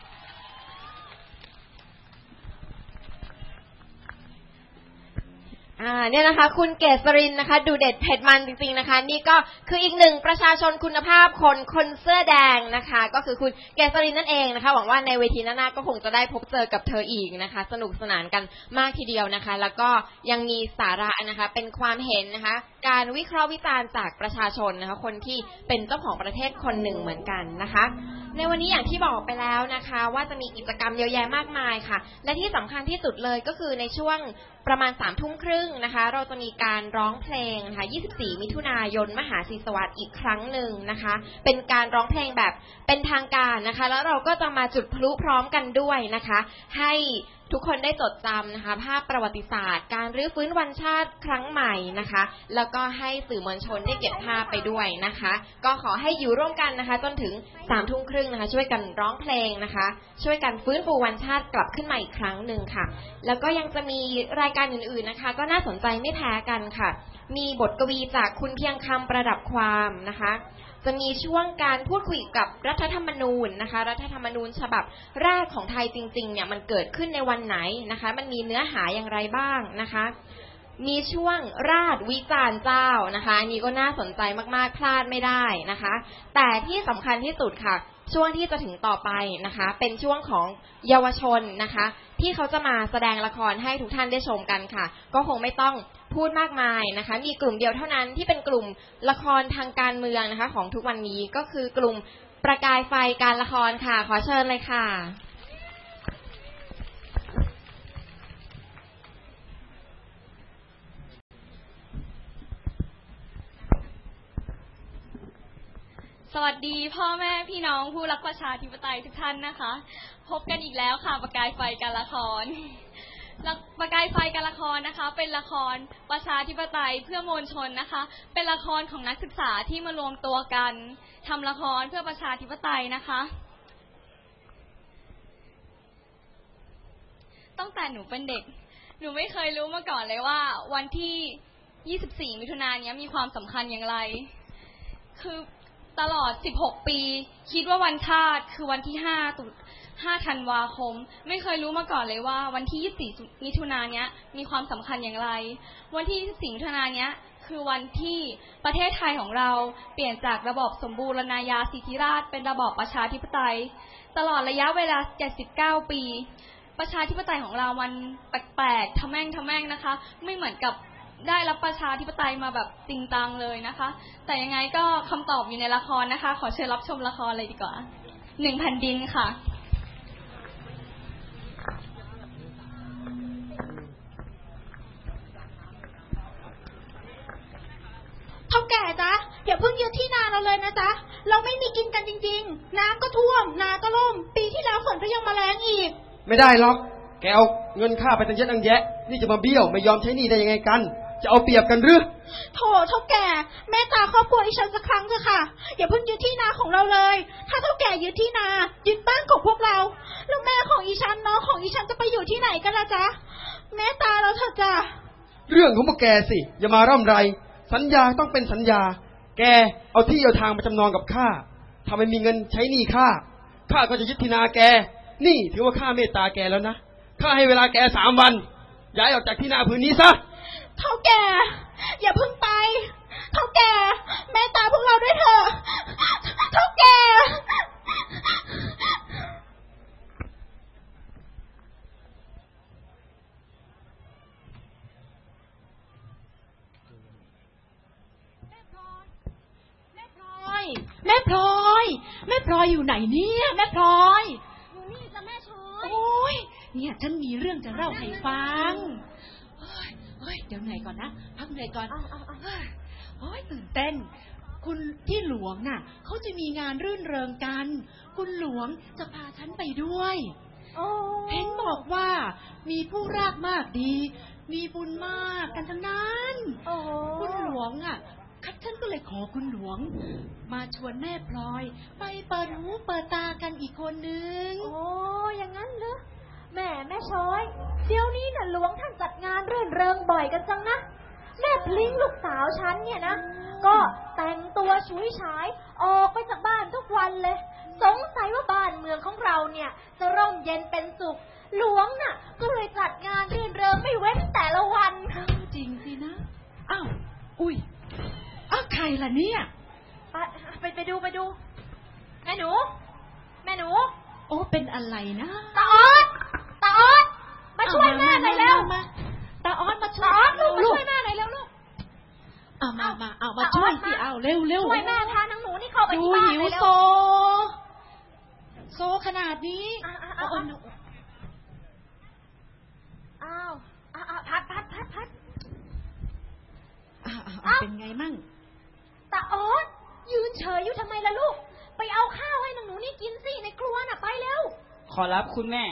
เนี่ยนะคะคุณเกษรินนะคะดูเด็ดเผ็ดมันจริงๆนะคะนี่ก็คืออีกหนึ่งประชาชนคุณภาพคนเสื้อแดงนะคะก็คือคุณเกษรินนั่นเองนะคะหวังว่าในเวทีหน้าก็คงจะได้พบเจอกับเธออีกนะคะสนุกสนานกันมากทีเดียวนะคะแล้วก็ยังมีสาระนะคะเป็นความเห็นนะคะการวิเคราะห์วิจารณ์จากประชาชนนะคะคนที่เป็นเจ้าของประเทศคนหนึ่งเหมือนกันนะคะในวันนี้อย่างที่บอกไปแล้วนะคะว่าจะมีกิจกรรมเยอะแยะมากมายค่ะและที่สำคัญที่สุดเลยก็คือในช่วงประมาณ 21:30 น.นะคะเราจะมีการร้องเพลงนะคะ24 มิถุนายนมหาศรีสวัสดิ์อีกครั้งหนึ่งนะคะเป็นการร้องเพลงแบบเป็นทางการนะคะแล้วเราก็จะมาจุดพลุพร้อมกันด้วยนะคะให้ทุกคนได้จดจำนะคะภาพประวัติศาสตร์การรื้อฟื้นวันชาติครั้งใหม่นะคะแล้วก็ให้สื่อมวลชนได้เก็บภาพไปด้วยนะคะก็ขอให้อยู่ร่วมกันนะคะจนถึง 21:30 น.นะคะช่วยกันร้องเพลงนะคะช่วยกันฟื้นฟูวันชาติกลับขึ้นมาอีกครั้งหนึ่งค่ะแล้วก็ยังจะมีรายการอื่นๆนะคะก็น่าสนใจไม่แพ้กันค่ะมีบทกวีจากคุณเพียงคำประดับความนะคะจะมีช่วงการพูดคุยกับรัฐธรรมนูญนะคะรัฐธรรมนูญฉบับแรกของไทยจริงๆเนี่ยมันเกิดขึ้นในวันไหนนะคะมันมีเนื้อหาอย่างไรบ้างนะคะมีช่วงราชวิจารณ์เจ้านะคะอันนี้ก็น่าสนใจมากๆพลาดไม่ได้นะคะแต่ที่สำคัญที่สุดค่ะช่วงที่จะถึงต่อไปนะคะเป็นช่วงของเยาวชนนะคะที่เขาจะมาแสดงละครให้ทุกท่านได้ชมกันค่ะก็คงไม่ต้องพูดมากมายนะคะมีกลุ่มเดียวเท่านั้นที่เป็นกลุ่มละครทางการเมืองนะคะของทุกวันนี้ก็คือกลุ่มประกายไฟการละครค่ะขอเชิญเลยค่ะสวัสดีพ่อแม่พี่น้องผู้รักประชาธิปไตยทุกท่านนะคะพบกันอีกแล้วค่ะประกายไฟการละครประกายไฟการละครนะคะเป็นละครประชาธิปไตยเพื่อมวลชนนะคะเป็นละครของนักศึกษาที่มารวมตัวกันทำละครเพื่อประชาธิปไตยนะคะตั้งแต่หนูเป็นเด็กหนูไม่เคยรู้มาก่อนเลยว่าวันที่24 มิถุนายนนี้มีความสำคัญอย่างไรคือตลอด16 ปีคิดว่าวันชาติคือวันที่5 ธันวาคมไม่เคยรู้มาก่อนเลยว่าวันที่24 มิถุนายนนี้มีความสำคัญอย่างไรวันที่24 มิถุนายนนี้คคือวันที่ประเทศไทยของเราเปลี่ยนจากระบอบสมบูรณาญาสิทธิราชย์เป็นระบอบประชาธิปไตยตลอดระยะเวลา79 ปีประชาธิปไตยของเรามันแปลกๆทะแม่งนะคะไม่เหมือนกับได้รับประชาธิปไตยมาแบบจริงจังเลยนะคะแต่ยังไงก็คำตอบอยู่ในละครนะคะขอเชิญรับชมละครเลยดีกว่า1 แผ่นดินค่ะเท่าแก่จ๊ะอย่าเพิ่งยึดที่นาเราเลยนะจ๊ะเราไม่มีกินกันจริงๆน้ำก็ท่วมนาก็ล่มปีที่แล้วฝนก็ยังมาแรงอีกไม่ได้หรอกแกเอาเงินค่าไปตั้งเยอะตั้งแยะนี่จะมาเบี้ยวไม่ยอมใช้หนี้ได้ยังไงกันจะเอาเปรียบกันหรือโถเท่าแก่แม่ตาครอบครัวอีฉันสักครั้งเถอะค่ะอย่าเพิ่งยึดที่นาของเราเลยถ้าเท่าแก่ยึดที่นายึดบ้านของพวกเราแล้วแม่ของอีฉันน้องของอีฉันจะไปอยู่ที่ไหนกันล่ะจ๊ะแม่ตาเราเถอะจ้ะเรื่องของพวกแกสิอย่ามาร่ำไรสัญญาต้องเป็นสัญญาแกเอาที่เอาทางมาจำนองกับข้าถ้าไม่มีเงินใช้หนี้ข้าก็จะยึดที่นาแกนี่ถือว่าข้าเมตตาแกแล้วนะข้าให้เวลาแก3 วันย้ายออกจากที่นาพื้นนี้ซะเท่าแก่อย่าเพิ่งไปเท่าแก่แม่ตาพวกเราด้วยเถอะเท่าแก่แม่พลอยอยู่ไหนเนี่ยแม่พลอยอยู่นี่จ้ะแม่ช้อยโอ้ยเนี่ยฉันมีเรื่องจะเล่าให้ฟังเฮ้ยเดี๋ยวเหนื่อยก่อนนะพักเหนื่อยก่อนโอ้ยตื่นเต้นคุณที่หลวงน่ะเขาจะมีงานรื่นเริงกันคุณหลวงจะพาฉันไปด้วยเห็นบอกว่ามีผู้รากมากดีมีบุญมากกันทั้งนั้นคุณหลวงอ่ะฉันก็เลยขอคุณหลวงมาชวนแม่พลอยไปเปิดหูเปิดตากันอีกคนนึงอย่างนั้นเหรอแม่ช้อยเดี๋ยวนี้น่ะหลวงท่านจัดงานรื่นเริงบ่อยกันจังนะแม่พลิงลูกสาวฉันเนี่ยนะก็แต่งตัวฉุยฉายออกไปจากบ้านทุกวันเลยสงสัยว่าบ้านเมืองของเราเนี่ยจะร่มเย็นเป็นสุขหลวงน่ะก็เลยจัดงานรื่นเริงไม่เว้นแต่ละวันจริงสินะอ้าวอุ้ยใครล่ะเนี่ยไปดูแม่หนูโอ้เป็นอะไรนะตาออดมาช่วยแม่หน่อยเร็วตาออดมาช่วยลูกช่วยแม่หน่อยเร็วลูกมาช่วยสิเร็วช่วยแม่พานางหนูนี่เข้าไปที่บ้านเลยเร็วโซขนาดนี้พัดเป็นไงมั่งตาออดยืนเฉยอยู่ทำไมล่ะลูกไปเอาข้าวให้นางหนูนี่กินสิในครัวน่ะไปเร็วขอรับคุณแม่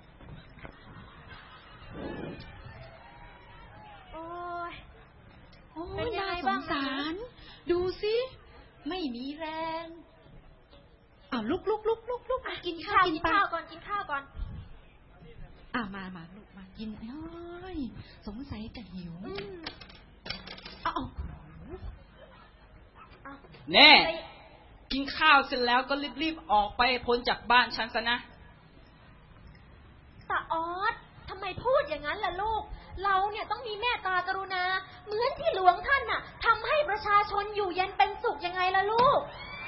โอ้ยน่าสงสารดูสิไม่มีแรงลุกกินข้าวก่อนมาลูกมากินสงสัยจะหิวแน่กินข้าวเสร็จแล้วก็รีบออกไปพ้นจากบ้านฉันซะนะตาออดทำไมพูดอย่างนั้นล่ะลูกเราเนี่ยต้องมีเมตตากรุณาเหมือนที่หลวงท่านน่ะทำให้ประชาชนอยู่เย็นเป็นสุขยังไงล่ะลูก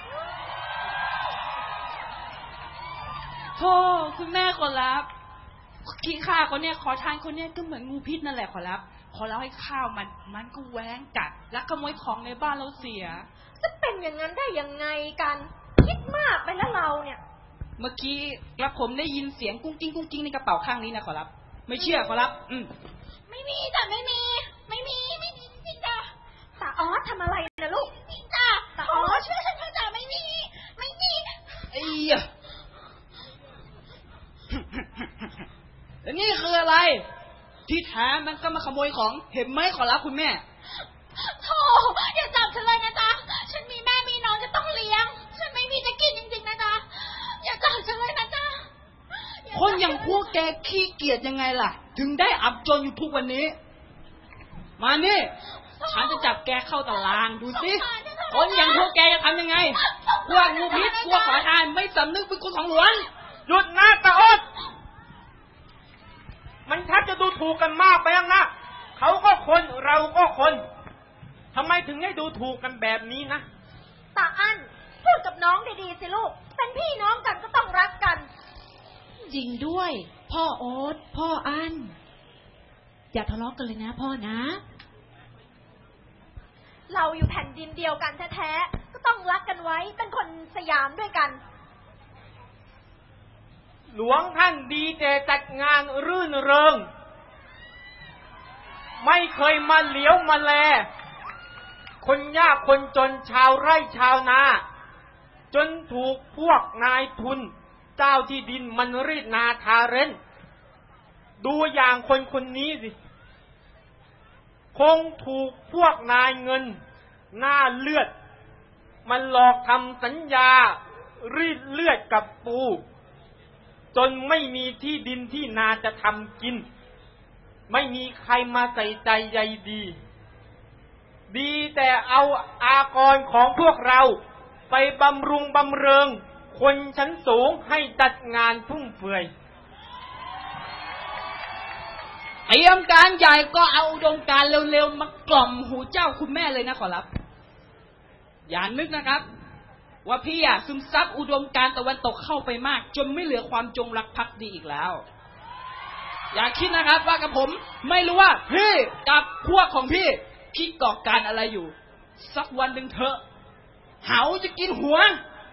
โธ่คุณแม่ขอรับขี้ข้าคนเนี้ยขอทานคนเนี้ยก็เหมือนงูพิษนั่นแหละขอรับพอเราให้ข้าวมันก็แหวงกัดลักขโมยของในบ้านเราเสียจะเป็นอย่างนั้นได้ยังไงกันคิดมากไปแล้วเราเนี่ยเมื่อกี้กระผมได้ยินเสียงกุ้งกิ้งในกระเป๋าข้างนี้นะขอรับไม่เชื่อขอรับไม่มีจ้ะไม่มีจริงจ้ะตาออดทำอะไรนะลูกจริงจ้ะตาออดช่วยฉันจ้ะไม่มีแล้วนี่คืออะไรที่แท้มันก็มาขโมยของเห็นไหมขอรับคุณแม่โธ่อย่าจับฉันเลยนะจ๊ะฉันมีแม่มีน้องจะต้องเลี้ยงฉันไม่มีจะกินจริงๆนะจ๊ะอย่าจับฉันเลยนะจ๊ะคนอย่างพวกแกขี้เกียจยังไงล่ะถึงได้อับจนอยู่ทุกวันนี้มานี่ฉันจะจับแกเข้าตารางดูสิคนอย่างพวกแกจะทำยังไงพวกงูพิษพวกขอทานไม่สำนึกเป็นคนของหลวงหยุดนะตาอดมันชักจะดูถูกกันมากไปนะเขาก็คนเราก็คนทำไมถึงให้ดูถูกกันแบบนี้นะตาอั้นพูดกับน้องดีๆสิลูกเป็นพี่น้องกันก็ต้องรักกันจริงด้วยพ่อโอ๊ตพ่ออั้นอย่าทะเลาะกันเลยนะพ่อนะเราอยู่แผ่นดินเดียวกันแท้ๆก็ต้องรักกันไว้เป็นคนสยามด้วยกันหลวงท่านดีแต่จัดงานรื่นเริงไม่เคยมาเหลียวมาแลคนยากคนจนชาวไร่ชาวนาจนถูกพวกนายทุนเจ้าที่ดินมันรีดนาทาเร้นดูอย่างคนคนนี้สิคงถูกพวกนายเงินหน้าเลือดมันหลอกทำสัญญารีดเลือดกับปูจนไม่มีที่ดินที่นาจะทำกินไม่มีใครมาใส่ใจใยดีแต่เอาอากรของพวกเราไปบำรุงบำเริงคนชั้นสูงให้จัดงานฟุ่มเฟือยเตรียมการใหญ่ก็เอาอุดมการณ์เร็วๆมากล่อมหูเจ้าคุณแม่เลยนะขอรับอย่านึกนะครับว่าพี่ซึมซับอุดมการณ์ตะวันตกเข้าไปมากจนไม่เหลือความจงรักภักดีอีกแล้วอย่าคิดนะครับว่ากับผมไม่รู้ว่าพี่กับพวกของพี่คิดก่อการอะไรอยู่สักวันหนึ่งเถอะเหาจะกินหัว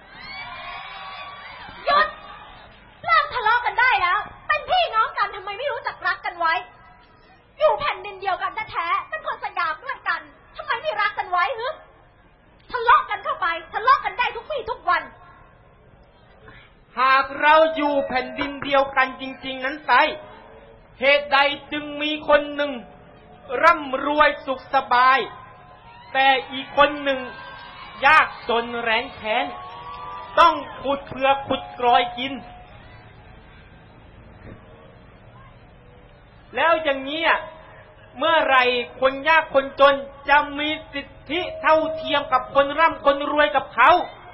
หยุดเลิกทะเลาะกันได้แล้วเป็นพี่น้องกันทำไมไม่รู้จักรักกันไว้อยู่แผ่นดินเดียวกันแท้ๆเป็นคนสยามด้วยกันทำไมไม่รักกันไว้ฮึทะเลาะกันเข้าไปทะเลาะกันได้ทุกวี่ทุกวันหากเราอยู่แผ่นดินเดียวกันจริงๆนั้นไซเหตุใดจึงมีคนหนึ่งร่ำรวยสุขสบายแต่อีกคนหนึ่งยากจนแร้นแค้นต้องขุดเพื่อขุดกรอยกินแล้วอย่างนี้เมื่อไรคนยากคนจนจะมีสิทธิเท่าเทียมกับคนร่ำคนรวยกับเขา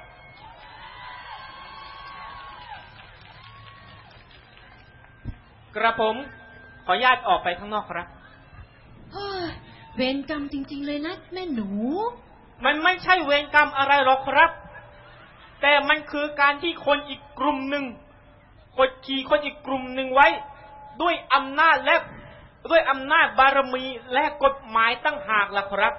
กระผมขออนุญาตออกไปข้างนอกครับเวรกรรมจริงๆเลยนะแม่หนูมันไม่ใช่เวรกรรมอะไรหรอกครับแต่มันคือการที่คนอีกกลุ่มหนึ่งกดขี่คนอีกกลุ่มหนึ่งไว้ด้วยอำนาจและด้วยอำนาจบารมีและกฎหมายตั้งหากล่ะครับ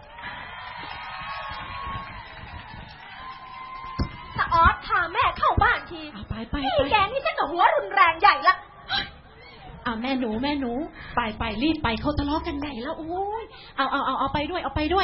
ตาออสพาแม่เข้าบ้านทีไปนี่แกนี่ฉันกับหัวรุนแรงใหญ่ละแม่หนูไปรีบไปเขาทะเลาะกันใหญ่แล้วโอ้ยเอาไปด้วย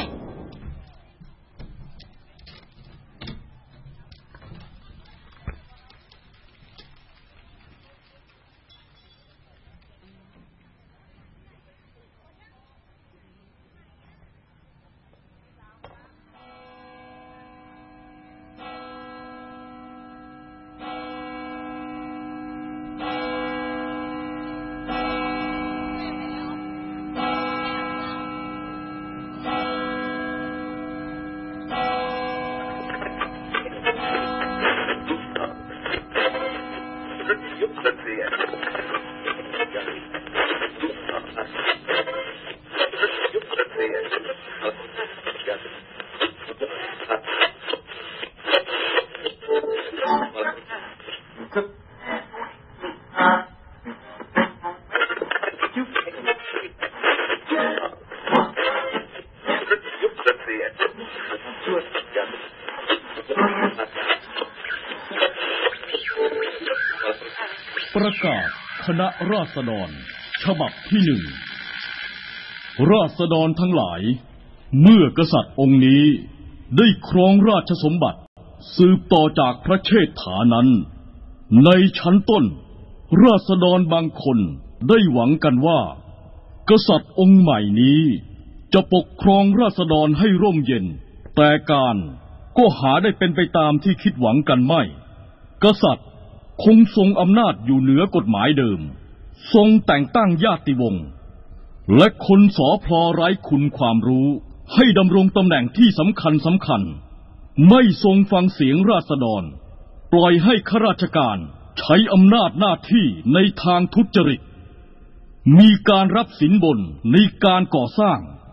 ประกาศคณะราษฎรฉบับที่ 1ราษฎรทั้งหลายเมื่อกษัตริย์องค์นี้ได้ครองราชสมบัติสืบต่อจากพระเชษฐานั้นในชั้นต้นราษฎรบางคนได้หวังกันว่ากษัตริย์องค์ใหม่นี้จะปกครองราษฎรให้ร่มเย็นแต่การก็หาได้เป็นไปตามที่คิดหวังกันไม่กษัตริย์คงทรงอำนาจอยู่เหนือกฎหมายเดิมทรงแต่งตั้งญาติวงศ์และคนสอพลไร้คุณความรู้ให้ดำรงตำแหน่งที่สำคัญไม่ทรงฟังเสียงราษฎรปล่อยให้ข้าราชการใช้อำนาจหน้าที่ในทางทุจริตมีการรับสินบนในการก่อสร้าง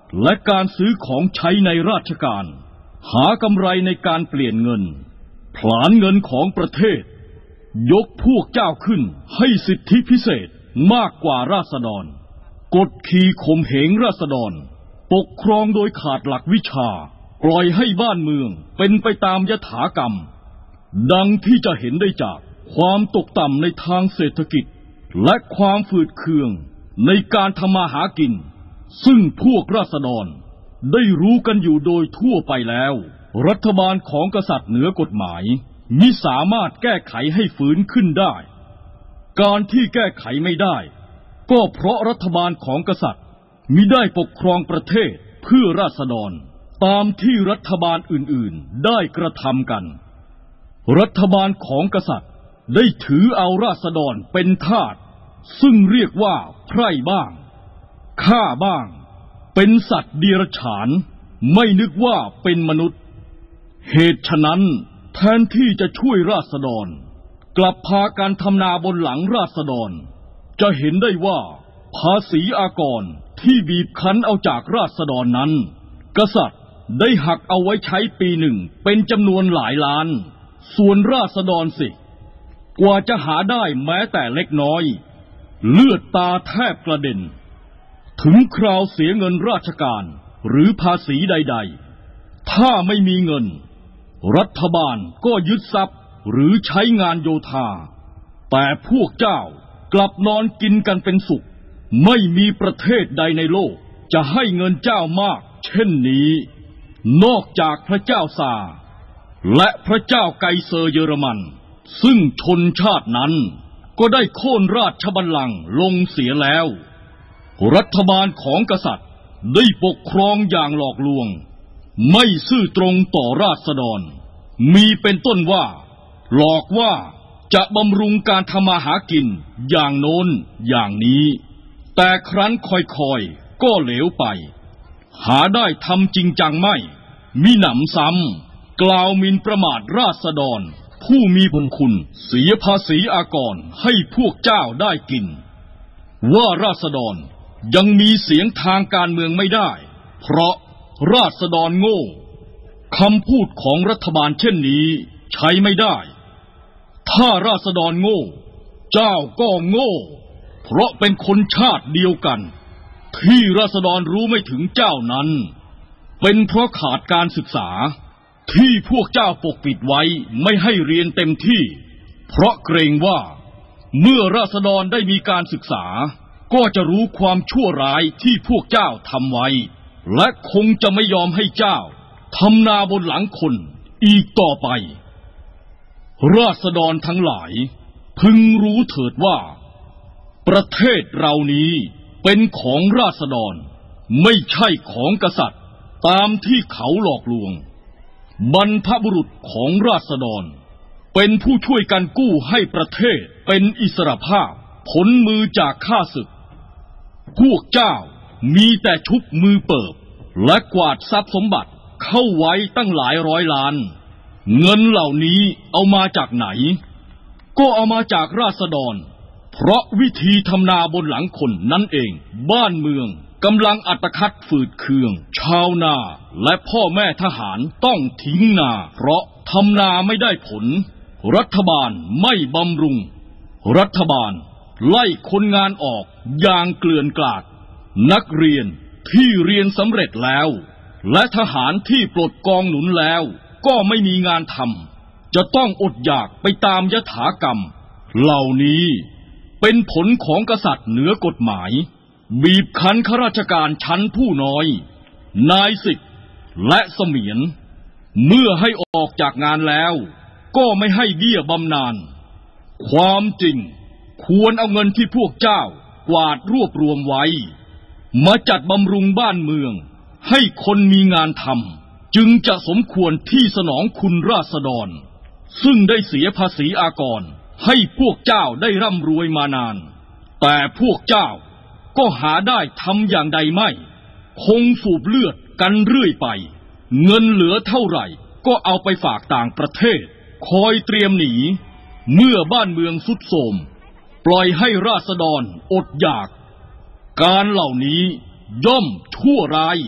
และการซื้อของใช้ในราชการหากำไรในการเปลี่ยนเงินผลาญเงินของประเทศยกพวกเจ้าขึ้นให้สิทธิพิเศษมากกว่าราษฎรกดขี่ข่มเหงราษฎรปกครองโดยขาดหลักวิชาปล่อยให้บ้านเมืองเป็นไปตามยถากรรมดังที่จะเห็นได้จากความตกต่ำในทางเศรษฐกิจและความฝืดเคืองในการทำมาหากินซึ่งพวกราษฎรได้รู้กันอยู่โดยทั่วไปแล้วรัฐบาลของกษัตริย์เหนือกฎหมายมิสามารถแก้ไขให้ฟื้นขึ้นได้การที่แก้ไขไม่ได้ก็เพราะรัฐบาลของกษัตริย์มิได้ปกครองประเทศเพื่อราษฎรตามที่รัฐบาลอื่นๆได้กระทำกันรัฐบาลของกษัตริย์ได้ถือเอาราษฎรเป็นทาสซึ่งเรียกว่าไพร่บ้างฆ่าบ้างเป็นสัตว์เดรัจฉานไม่นึกว่าเป็นมนุษย์เหตุฉะนั้นแทนที่จะช่วยราษฎรกลับพาการทำนาบนหลังราษฎรจะเห็นได้ว่าภาษีอากรที่บีบคั้นเอาจากราษฎรนั้นกษัตริย์ได้หักเอาไว้ใช้ปีหนึ่งเป็นจำนวนหลายล้านส่วนราษฎรสิกว่าจะหาได้แม้แต่เล็กน้อยเลือดตาแทบกระเด็นถึงคราวเสียเงินราชการหรือภาษีใดๆถ้าไม่มีเงินรัฐบาลก็ยึดทรัพย์หรือใช้งานโยธาแต่พวกเจ้ากลับนอนกินกันเป็นสุขไม่มีประเทศใดในโลกจะให้เงินเจ้ามากเช่นนี้นอกจากพระเจ้าซาร์และพระเจ้าไกเซอร์เยอรมันซึ่งชนชาตินั้นก็ได้โค่นราชบัลลังก์ลงเสียแล้วรัฐบาลของกษัตริย์ได้ปกครองอย่างหลอกลวงไม่ซื่อตรงต่อราษฎรมีเป็นต้นว่าหลอกว่าจะบำรุงการทำมาหากินอย่างโน้นอย่างนี้แต่ครั้นคอยๆก็เหลวไปหาได้ทำจริงจังไม่มิหนำซ้ำกล่าวหมิ่นประมาทราษฎรผู้มีบุญคุณเสียภาษีอากรให้พวกเจ้าได้กินว่าราษฎรยังมีเสียงทางการเมืองไม่ได้เพราะราษฎรโง่คำพูดของรัฐบาลเช่นนี้ใช้ไม่ได้ถ้าราษฎรโง่เจ้าก็โง่เพราะเป็นคนชาติเดียวกันที่ราษฎรรู้ไม่ถึงเจ้านั้นเป็นเพราะขาดการศึกษาที่พวกเจ้าปกปิดไว้ไม่ให้เรียนเต็มที่เพราะเกรงว่าเมื่อราษฎรได้มีการศึกษาก็จะรู้ความชั่วร้ายที่พวกเจ้าทำไว้และคงจะไม่ยอมให้เจ้าทำนาบนหลังคนอีกต่อไปราษฎรทั้งหลายพึงรู้เถิดว่าประเทศเรานี้เป็นของราษฎรไม่ใช่ของกษัตริย์ตามที่เขาหลอกลวงบรรพบุรุษของราษฎรเป็นผู้ช่วยกันกู้ให้ประเทศเป็นอิสรภาพพ้นมือจากข้าศึกพวกเจ้ามีแต่ชุบมือเปิบและกวาดทรัพย์สมบัติเข้าไว้ตั้งหลายร้อยล้านเงินเหล่านี้เอามาจากไหนก็เอามาจากราษฎรเพราะวิธีทำนาบนหลังคนนั่นเองบ้านเมืองกำลังอัตคัดฝืดเคืองชาวนาและพ่อแม่ทหารต้องทิ้งนาเพราะทำนาไม่ได้ผลรัฐบาลไม่บำรุงรัฐบาลไล่คนงานออกอย่างเกลื่อนกลาดนักเรียนที่เรียนสำเร็จแล้วและทหารที่ปลดกองหนุนแล้วก็ไม่มีงานทำจะต้องอดอยากไปตามยถากรรมเหล่านี้เป็นผลของกษัตริย์เหนือกฎหมายบีบคั้นข้าราชการชั้นผู้น้อยนายสิบและเสมียนเมื่อให้ออกจากงานแล้วก็ไม่ให้เบี้ยบำนาญความจริงควรเอาเงินที่พวกเจ้ากวาดรวบรวมไว้มาจัดบำรุงบ้านเมืองให้คนมีงานทำจึงจะสมควรที่สนองคุณราษฎรซึ่งได้เสียภาษีอากรให้พวกเจ้าได้ร่ำรวยมานานแต่พวกเจ้าก็หาได้ทำอย่างใดไม่คงสูบเลือดกันเรื่อยไปเงินเหลือเท่าไหร่ก็เอาไปฝากต่างประเทศคอยเตรียมหนีเมื่อบ้านเมืองทรุดโทรมปล่อยให้ราษฎรอดอยากการเหล่านี้ย่อมชั่วร้าย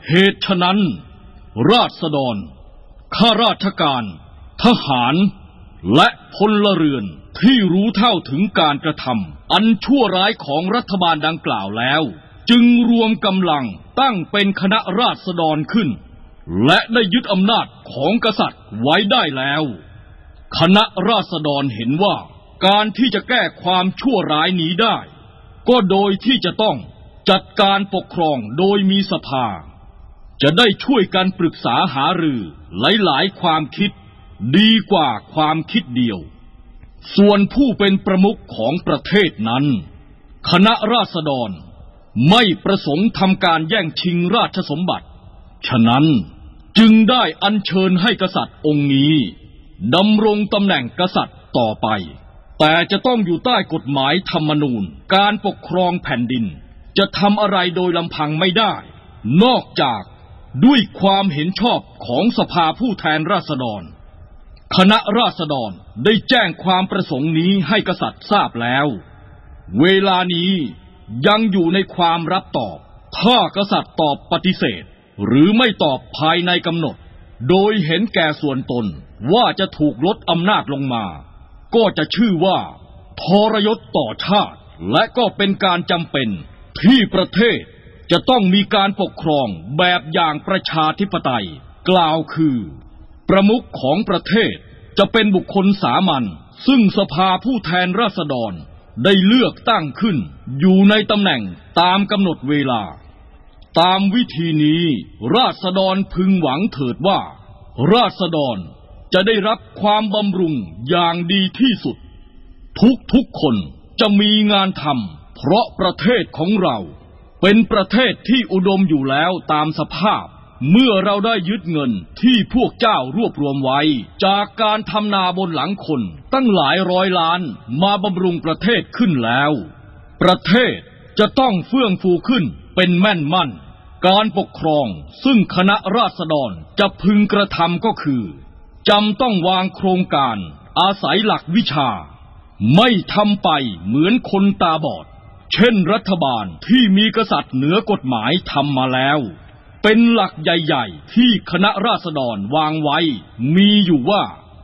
เหตุฉะนั้นราษฎรข้าราชการทหารและพลเรือนที่รู้เท่าถึงการกระทำอันชั่วร้ายของรัฐบาลดังกล่าวแล้วจึงรวมกำลังตั้งเป็นคณะราษฎรขึ้นและได้ยึดอำนาจของกษัตริย์ไว้ได้แล้วคณะราษฎรเห็นว่าการที่จะแก้ความชั่วร้ายนี้ได้ก็โดยที่จะต้องจัดการปกครองโดยมีสภาจะได้ช่วยกันปรึกษาหารือหลายๆความคิดดีกว่าความคิดเดียวส่วนผู้เป็นประมุขของประเทศนั้นคณะราษฎรไม่ประสงค์ทำการแย่งชิงราชสมบัติฉะนั้นจึงได้อัญเชิญให้กษัตริย์องค์นี้ดำรงตำแหน่งกษัตริย์ต่อไปแต่จะต้องอยู่ใต้กฎหมายธรรมนูญการปกครองแผ่นดินจะทำอะไรโดยลำพังไม่ได้นอกจากด้วยความเห็นชอบของสภาผู้แทนราษฎรคณะราษฎรได้แจ้งความประสงค์นี้ให้กษัตริย์ทราบแล้วเวลานี้ยังอยู่ในความรับตอบถ้ากษัตริย์ตอบปฏิเสธหรือไม่ตอบภายในกำหนดโดยเห็นแก่ส่วนตนว่าจะถูกลดอำนาจลงมาก็จะชื่อว่าทรยศต่อชาติและก็เป็นการจำเป็นที่ประเทศจะต้องมีการปกครองแบบอย่างประชาธิปไตยกล่าวคือประมุขของประเทศจะเป็นบุคคลสามัญซึ่งสภาผู้แทนราษฎรได้เลือกตั้งขึ้นอยู่ในตำแหน่งตามกำหนดเวลาตามวิธีนี้ราษฎรพึงหวังเถิดว่าราษฎรจะได้รับความบำรุงอย่างดีที่สุดทุกคนจะมีงานทำเพราะประเทศของเราเป็นประเทศที่อุดมอยู่แล้วตามสภาพเมื่อเราได้ยึดเงินที่พวกเจ้ารวบรวมไว้จากการทำนาบนหลังคนตั้งหลายร้อยล้านมาบำรุงประเทศขึ้นแล้วประเทศจะต้องเฟื่องฟูขึ้นเป็นแม่นมั่นการปกครองซึ่งคณะราษฎรจะพึงกระทำก็คือจำต้องวางโครงการอาศัยหลักวิชาไม่ทำไปเหมือนคนตาบอดเช่นรัฐบาลที่มีกษัตริย์เหนือกฎหมายทำมาแล้วเป็นหลักใหญ่ๆที่คณะราษฎรวางไว้มีอยู่ว่า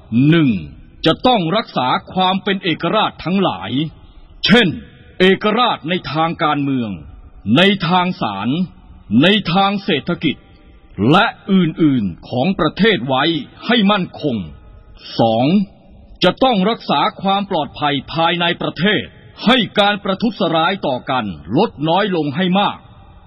1. จะต้องรักษาความเป็นเอกราชทั้งหลายเช่นเอกราชในทางการเมืองในทางศาลในทางเศรษฐกิจและอื่นๆของประเทศไว้ให้มั่นคง 2. จะต้องรักษาความปลอดภัยภายในประเทศให้การประทุษร้ายต่อกันลดน้อยลงให้มาก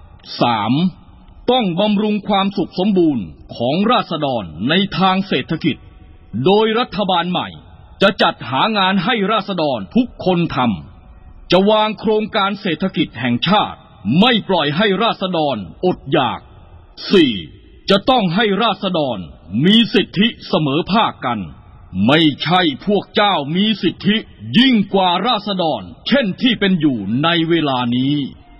3. ต้องบำรุงความสุขสมบูรณ์ของราษฎรในทางเศรษฐกิจโดยรัฐบาลใหม่จะจัดหางานให้ราษฎรทุกคนทำจะวางโครงการเศรษฐกิจแห่งชาติไม่ปล่อยให้ราษฎรอดอยาก 4. จะต้องให้ราษฎรมีสิทธิเสมอภาคกันไม่ใช่พวกเจ้ามีสิทธิยิ่งกว่าราษฎรเช่นที่เป็นอยู่ในเวลานี้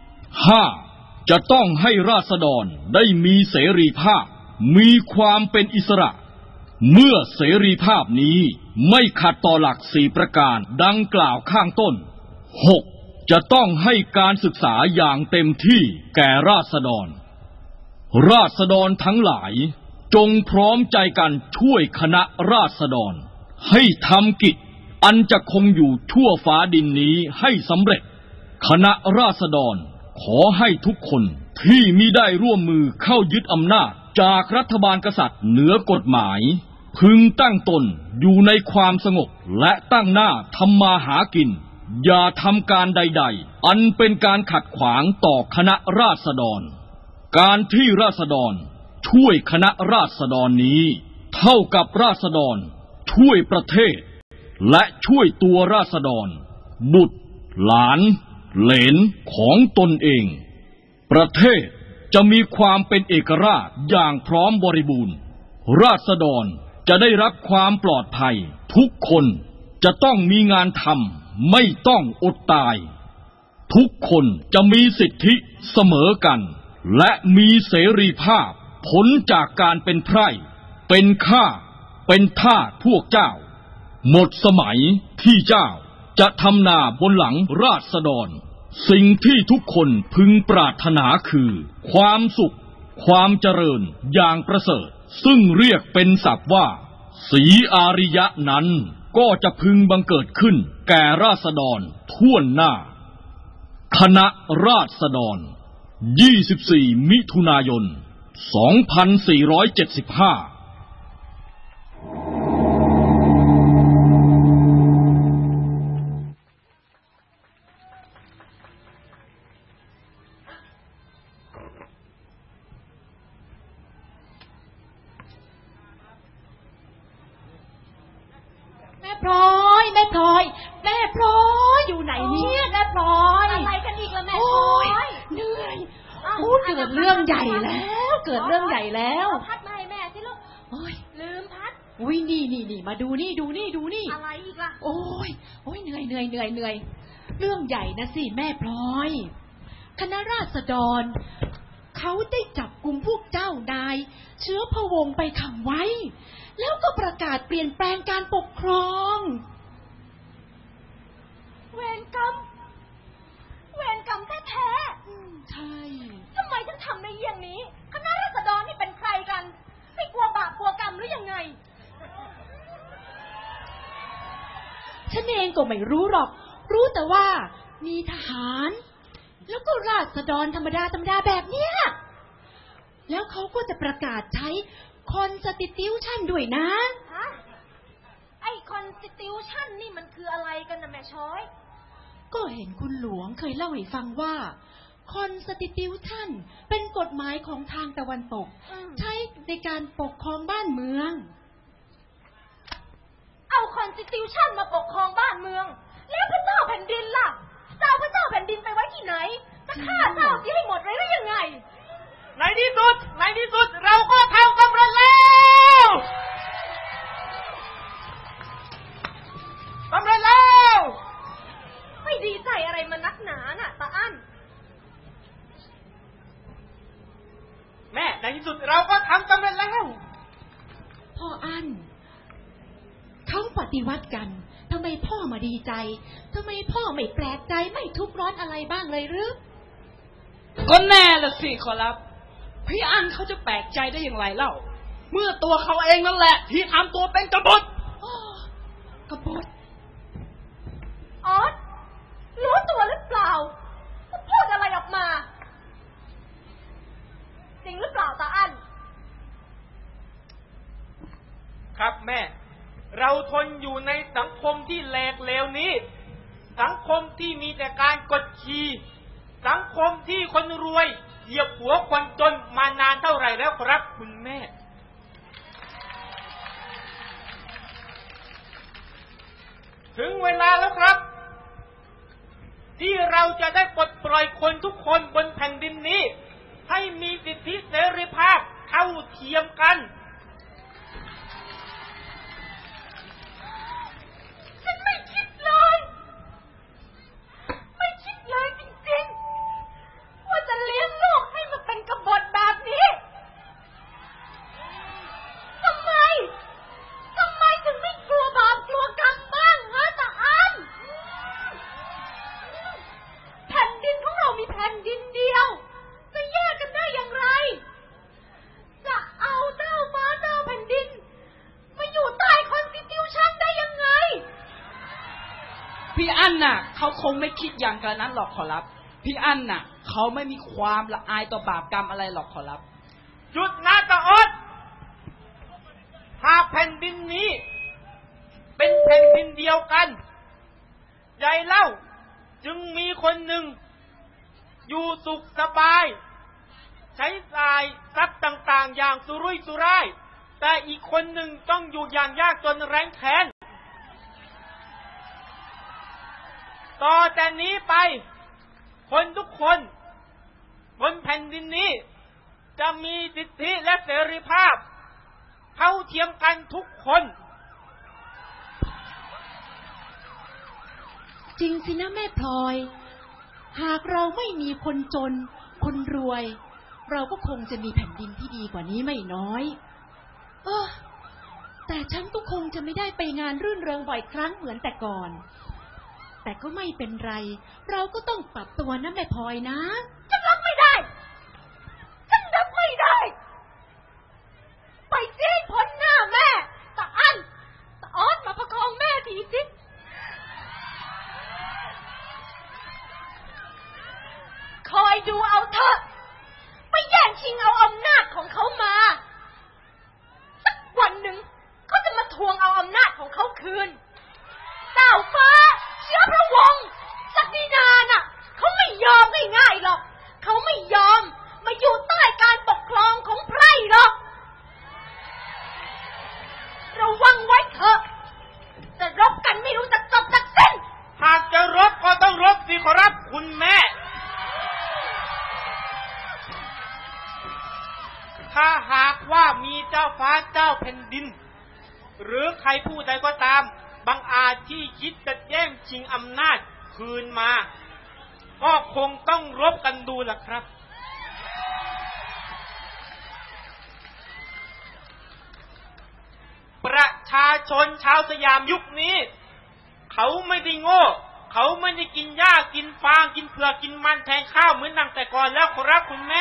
5. จะต้องให้ราษฎรได้มีเสรีภาพมีความเป็นอิสระเมื่อเสรีภาพนี้ไม่ขัดต่อหลัก4ประการดังกล่าวข้างต้น 6. จะต้องให้การศึกษาอย่างเต็มที่แก่ราษฎรราษฎรทั้งหลายจงพร้อมใจกันช่วยคณะราษฎรให้ทำกิจอันจะคงอยู่ทั่วฟ้าดินนี้ให้สำเร็จคณะราษฎรขอให้ทุกคนที่มิได้ร่วมมือเข้ายึดอำนาจจากรัฐบาลกษัตริย์เหนือกฎหมายพึงตั้งตนอยู่ในความสงบและตั้งหน้าทำมาหากินอย่าทำการใดๆอันเป็นการขัดขวางต่อคณะราษฎรการที่ราษฎรช่วยคณะราษฎรนี้เท่ากับราษฎรช่วยประเทศและช่วยตัวราษฎรบุตรหลานเหลนของตนเองประเทศจะมีความเป็นเอกราชอย่างพร้อมบริบูรณ์ราษฎรจะได้รับความปลอดภัยทุกคนจะต้องมีงานทำไม่ต้องอดตายทุกคนจะมีสิทธิเสมอกันและมีเสรีภาพพ้นจากการเป็นไพร่เป็นข้าเป็นทาสพวกเจ้าหมดสมัยที่เจ้าจะทำนาบนหลังราษฎรสิ่งที่ทุกคนพึงปรารถนาคือความสุขความเจริญอย่างประเสริฐซึ่งเรียกเป็นศัพท์ว่าศรีอาริยะนั้นก็จะพึงบังเกิดขึ้นแก่ราษฎรทั่วหน้าคณะราษฎร24 มิถุนายน 2475 พลอยแม่พลอยแม่พลอยอยู่ไหนเนี่ยแม่พลอยอะไรกันอีกล่ะแม่พลอยเหนื่อยเกิดเรื่องใหญ่แล้วเกิดเรื่องใหญ่แล้วพัดมาให้แม่สิลูกลืมพัดนี่มาดูนี่อะไรอีกล่ะโอ้ยเหนื่อยเรื่องใหญ่นะสิแม่พลอยคณะราษฎรเขาได้จับกุมพวกเจ้านายเชื้อพระวงศ์ไปขังไว้แล้วก็ประกาศเปลี่ยนแปลงการปกครองเวรกรรมแท้ใช่ทำไมถึงทำในอย่างนี้คณะราษฎรนี่เป็นใครกันไม่กลัวบาปกลัวกรรมหรือยังไงฉันเองก็ไม่รู้หรอกรู้แต่ว่ามีทหารแล้วก็ราษฎรธรรมดาแบบเนี้ยแล้วเขาก็จะประกาศใช้Constitution ด้วยนะไอ้ Constitution นี่มันคืออะไรกันนะแม่ช้อยก็เห็นคุณหลวงเคยเล่าให้ฟังว่า Constitution เป็นกฎหมายของทางตะวันตกใช้ในการปกครองบ้านเมืองเอา Constitution มาปกครองบ้านเมืองแล้วพระเจ้าแผ่นดินล่ะจะเอาพระเจ้าแผ่นดินไปไว้ที่ไหนจะฆ่าเจ้าที่ให้หมดเลยหรือยังไงในที่สุดเราก็ทำสำเร็จแล้วไม่ดีใจอะไรมานักหนาน่ะตาอั้นแม่ในที่สุดเราก็ทำสำเร็จแล้วพ่ออั้นเขาปฏิวัติกันทำไมพ่อมาดีใจทำไมพ่อไม่แปลกใจไม่ทุกข์ร้อนอะไรบ้างเลยหรือก็แน่ละสิขอรับพี่อั้นเขาจะแปลกใจได้อย่างไรเล่าเมื่อตัวเขาเองนั่นแหละที่ทำตัวเป็นกบฏออสรู้ตัวหรือเปล่าพูดอะไรออกมาจริงหรือเปล่าตาอั้นครับแม่เราทนอยู่ในสังคมที่แหลกเหลวนี้สังคมที่มีแต่การกดขี่สังคมที่คนรวยเหยียบหัวคนจนมานานเท่าไหร่แล้วครับคุณแม่ถึงเวลาแล้วครับที่เราจะได้ปลดปล่อยคนทุกคนบนแผ่นดินนี้ให้มีสิทธิเสรีภาพเท่าเทียมกันฉันไม่คิดเลยจริงๆว่าจะเลี้ยงลูกให้มันเป็นกบฏแบบนี้ทำไมถึงไม่กลัวบาปกลัวกรรมบ้างฮะตาอั้นแผ่นดินของเรามีแผ่นดินเดียวจะแยกกันได้อย่างไรจะเอาเจ้าฟ้าเจ้าแผ่นดินมาอยู่ใต้ Constitution ได้ยังไงพี่อั้นน่ะเขาคงไม่คิดอย่างนั้นหรอกขอรับพี่อั้นน่ะเขาไม่มีความละอายต่อบาปกรรมอะไรหรอกขอรับหยุดนะตาออดหากแผ่นดินนี้เป็นแผ่นดินเดียวกันใหญ่เล่าจึงมีคนหนึ่งอยู่สุขสบายใช้จ่ายทรัพย์ต่างๆอย่างสุรุ่ยสุร่ายแต่อีกคนหนึ่งต้องอยู่อย่างยากจนแร้นแค้นต่อแต่นี้ไปคนทุกคนบนแผ่นดินนี้จะมีสิทธิและเสรีภาพเท่าเทียมกันทุกคนจริงสินะแม่พลอยหากเราไม่มีคนจนคนรวยเราก็คงจะมีแผ่นดินที่ดีกว่านี้ไม่น้อยแต่ฉันก็คงจะไม่ได้ไปงานรื่นเริงบ่อยครั้งเหมือนแต่ก่อนแต่ก็ไม่เป็นไรเราก็ต้องปรับตัวนะแม่พลอยนะฉันรับไม่ได้ทวงเอาอำนาจของเขาคืนดาวฟ้าเชื้อพระวงศ์ศักดินาน่ะเขาไม่ยอมง่ายๆหรอกเขาไม่ยอมมาอยู่ใต้การปกครองของไพร่หรอกระวังไว้เถอะจะรบกันไม่รู้จักจบจักสิ้นหากจะรบก็ต้องรบสิขอรับคุณแม่ถ้าหากว่ามีเจ้าฟ้าเจ้าแผ่นดินหรือใครผู้ใดก็ตามบังอาจที่คิดจะแย่งชิงอำนาจคืนมาก็คงต้องรบกันดูล่ะครับประชาชนชาวสยามยุคนี้เขาไม่ได้โง่เขาไม่ได้กินหญ้ากินฟางกินเผือกกินมันแทนข้าวเหมือนดังแต่ก่อนแล้วครับคุณแม่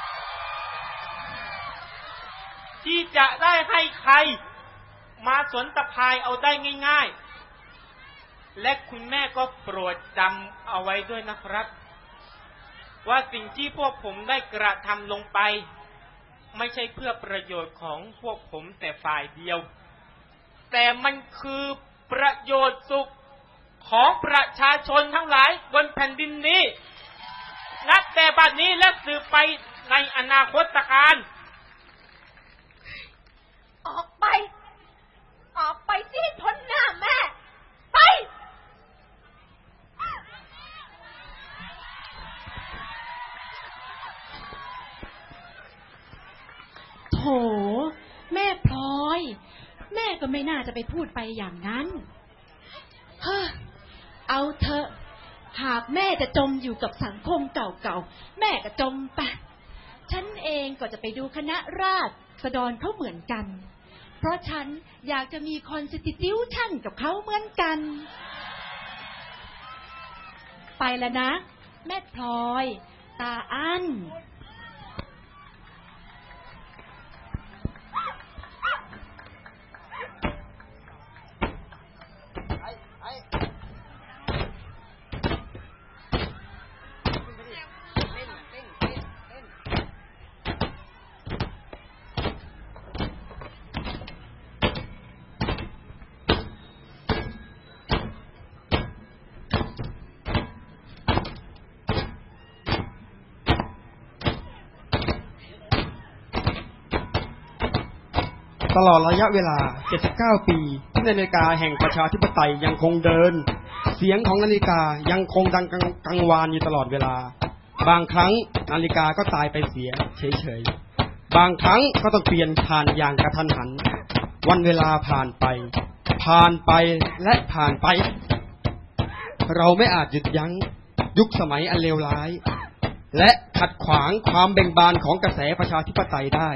ที่จะได้ให้ใครมาสนตะพายเอาได้ง่ายๆและคุณแม่ก็โปรดจำเอาไว้ด้วยนะครับว่าสิ่งที่พวกผมได้กระทำลงไปไม่ใช่เพื่อประโยชน์ของพวกผมแต่ฝ่ายเดียวแต่มันคือประโยชน์สุขของประชาชนทั้งหลายบนแผ่นดินนี้นับแต่บัดนี้และสืบไปในอนาคตการออกไปสิพ้นหน้าแม่ไปโถแม่พลอยแม่ก็ไม่น่าจะไปพูดไปอย่างนั้นเฮ้อเอาเถอะหากแม่จะจมอยู่กับสังคมเก่าๆแม่ก็จมไปฉันเองก็จะไปดูคณะราษฎรเขาเหมือนกันเพราะฉันอยากจะมีคอนสติทิวชั่นกับเขาเหมือนกันไปแล้วนะแม่พลอยตาอั้นตลอดระยะเวลา 79 ปีที่นาฬิกาแห่งประชาธิปไตยยังคงเดินเสียงของนาฬิกายังคงดังกังวานอยู่ตลอดเวลาบางครั้งนาฬิกาก็ตายไปเสียเฉยๆบางครั้งก็ต้องเปลี่ยนผ่านอย่างกระทันหันวันเวลาผ่านไปและผ่านไปเราไม่อาจหยุดยั้งยุคสมัยอันเลวร้ายและขัดขวางความเบ่งบานของกระแสประชาธิปไตยได้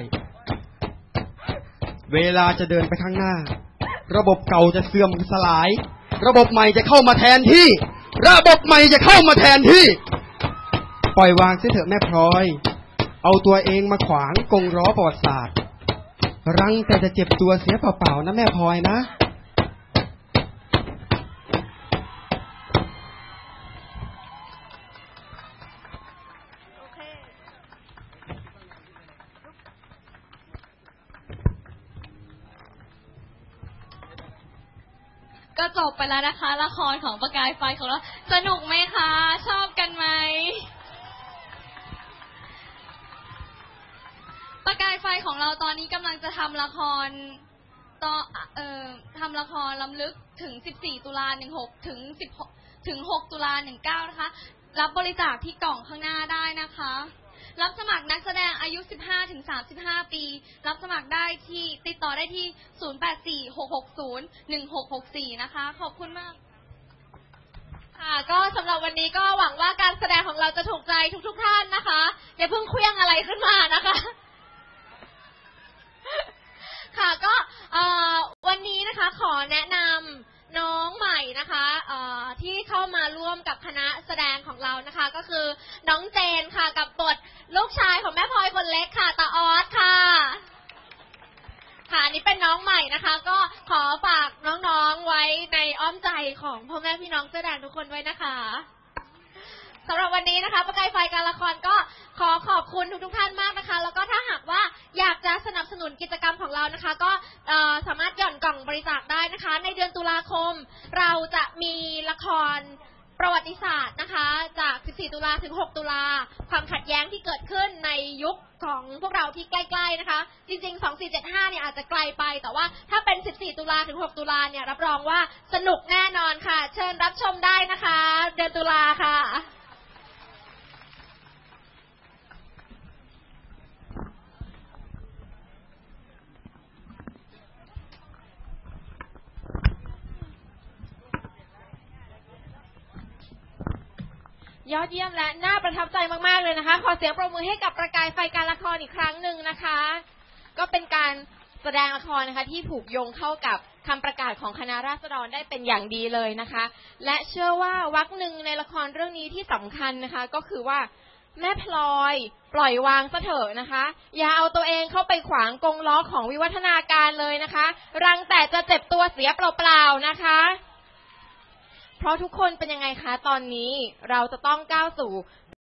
เวลาจะเดินไปข้างหน้าระบบเก่าจะเสื่อมสลายระบบใหม่จะเข้ามาแทนที่ปล่อยวางเสียเถอะแม่พลอยเอาตัวเองมาขวางกงล้อประวัติศาสตร์รังแต่จะเจ็บตัวเสียเปล่าๆนะแม่พลอยนะก็จบไปแล้วนะคะละครของประกายไฟของเราสนุกไหมคะชอบกันไหมประกายไฟของเราตอนนี้กำลังจะทำละครทำละครล้ำลึกถึง14ตุลา16ถึง6ตุลา19นะคะรับบริจาคที่กล่องข้างหน้าได้นะคะรับสมัครนักแสดงอายุ 15-35 ปีรับสมัครได้ที่ติดต่อได้ที่ 0846601664 นะคะขอบคุณมากค่ะก็สำหรับวันนี้ก็หวังว่าการแสดงของเราจะถูกใจทุกท่านนะคะอย่าเพิ่งเคลื่องอะไรขึ้นมานะคะค่ะก็วันนี้นะคะขอแนะนำน้องใหม่นะคะที่เข้ามาร่วมกับคณะแสดงของเรานะคะก็คือน้องเจนค่ะกับบทลูกชายของแม่พลอยคนเล็กค่ะตาออสค่ะค่ะนี่เป็นน้องใหม่นะคะก็ขอฝากน้องๆไว้ในอ้อมใจของพ่อแม่พี่น้องแสดงทุกคนไว้นะคะสำหรับวันนี้นะคะประกายไฟการละครก็ขอขอบคุณทุกท่านมากนะคะแล้วก็ถ้าหากว่าอยากจะสนับสนุนกิจกรรมของเรานะคะก็สามารถหย่อนกล่องบริจาคได้นะคะในเดือนตุลาคมเราจะมีละครประวัติศาสตร์นะคะจาก 14 ตุลาถึง 6 ตุลาความขัดแย้งที่เกิดขึ้นในยุคของพวกเราที่ใกล้ๆนะคะจริงๆ 2475 เนี่ยอาจจะไกลไปแต่ว่าถ้าเป็น 14 ตุลาถึง 6 ตุลาเนี่ยรับรองว่าสนุกแน่นอนค่ะเชิญรับชมได้นะคะเดือนตุลาค่ะยอดเยี่ยมและน่าประทับใจมากๆเลยนะคะขอเสียงปรบมือให้กับประกายไฟการละครอีกครั้งหนึ่งนะคะก็เป็นการแสดงละครนะคะที่ผูกโยงเข้ากับคำประกาศของคณะราษฎรได้เป็นอย่างดีเลยนะคะและเชื่อว่าวรรคหนึ่งในละครเรื่องนี้ที่สำคัญนะคะก็คือว่าแม่พลอยปล่อยวางซะเถอะนะคะอย่าเอาตัวเองเข้าไปขวางกงล้อของวิวัฒนาการเลยนะคะรังแต่จะเจ็บตัวเสียเปล่าๆนะคะเพราะทุกคนเป็นยังไงคะตอนนี้เราจะต้องก้าวสู่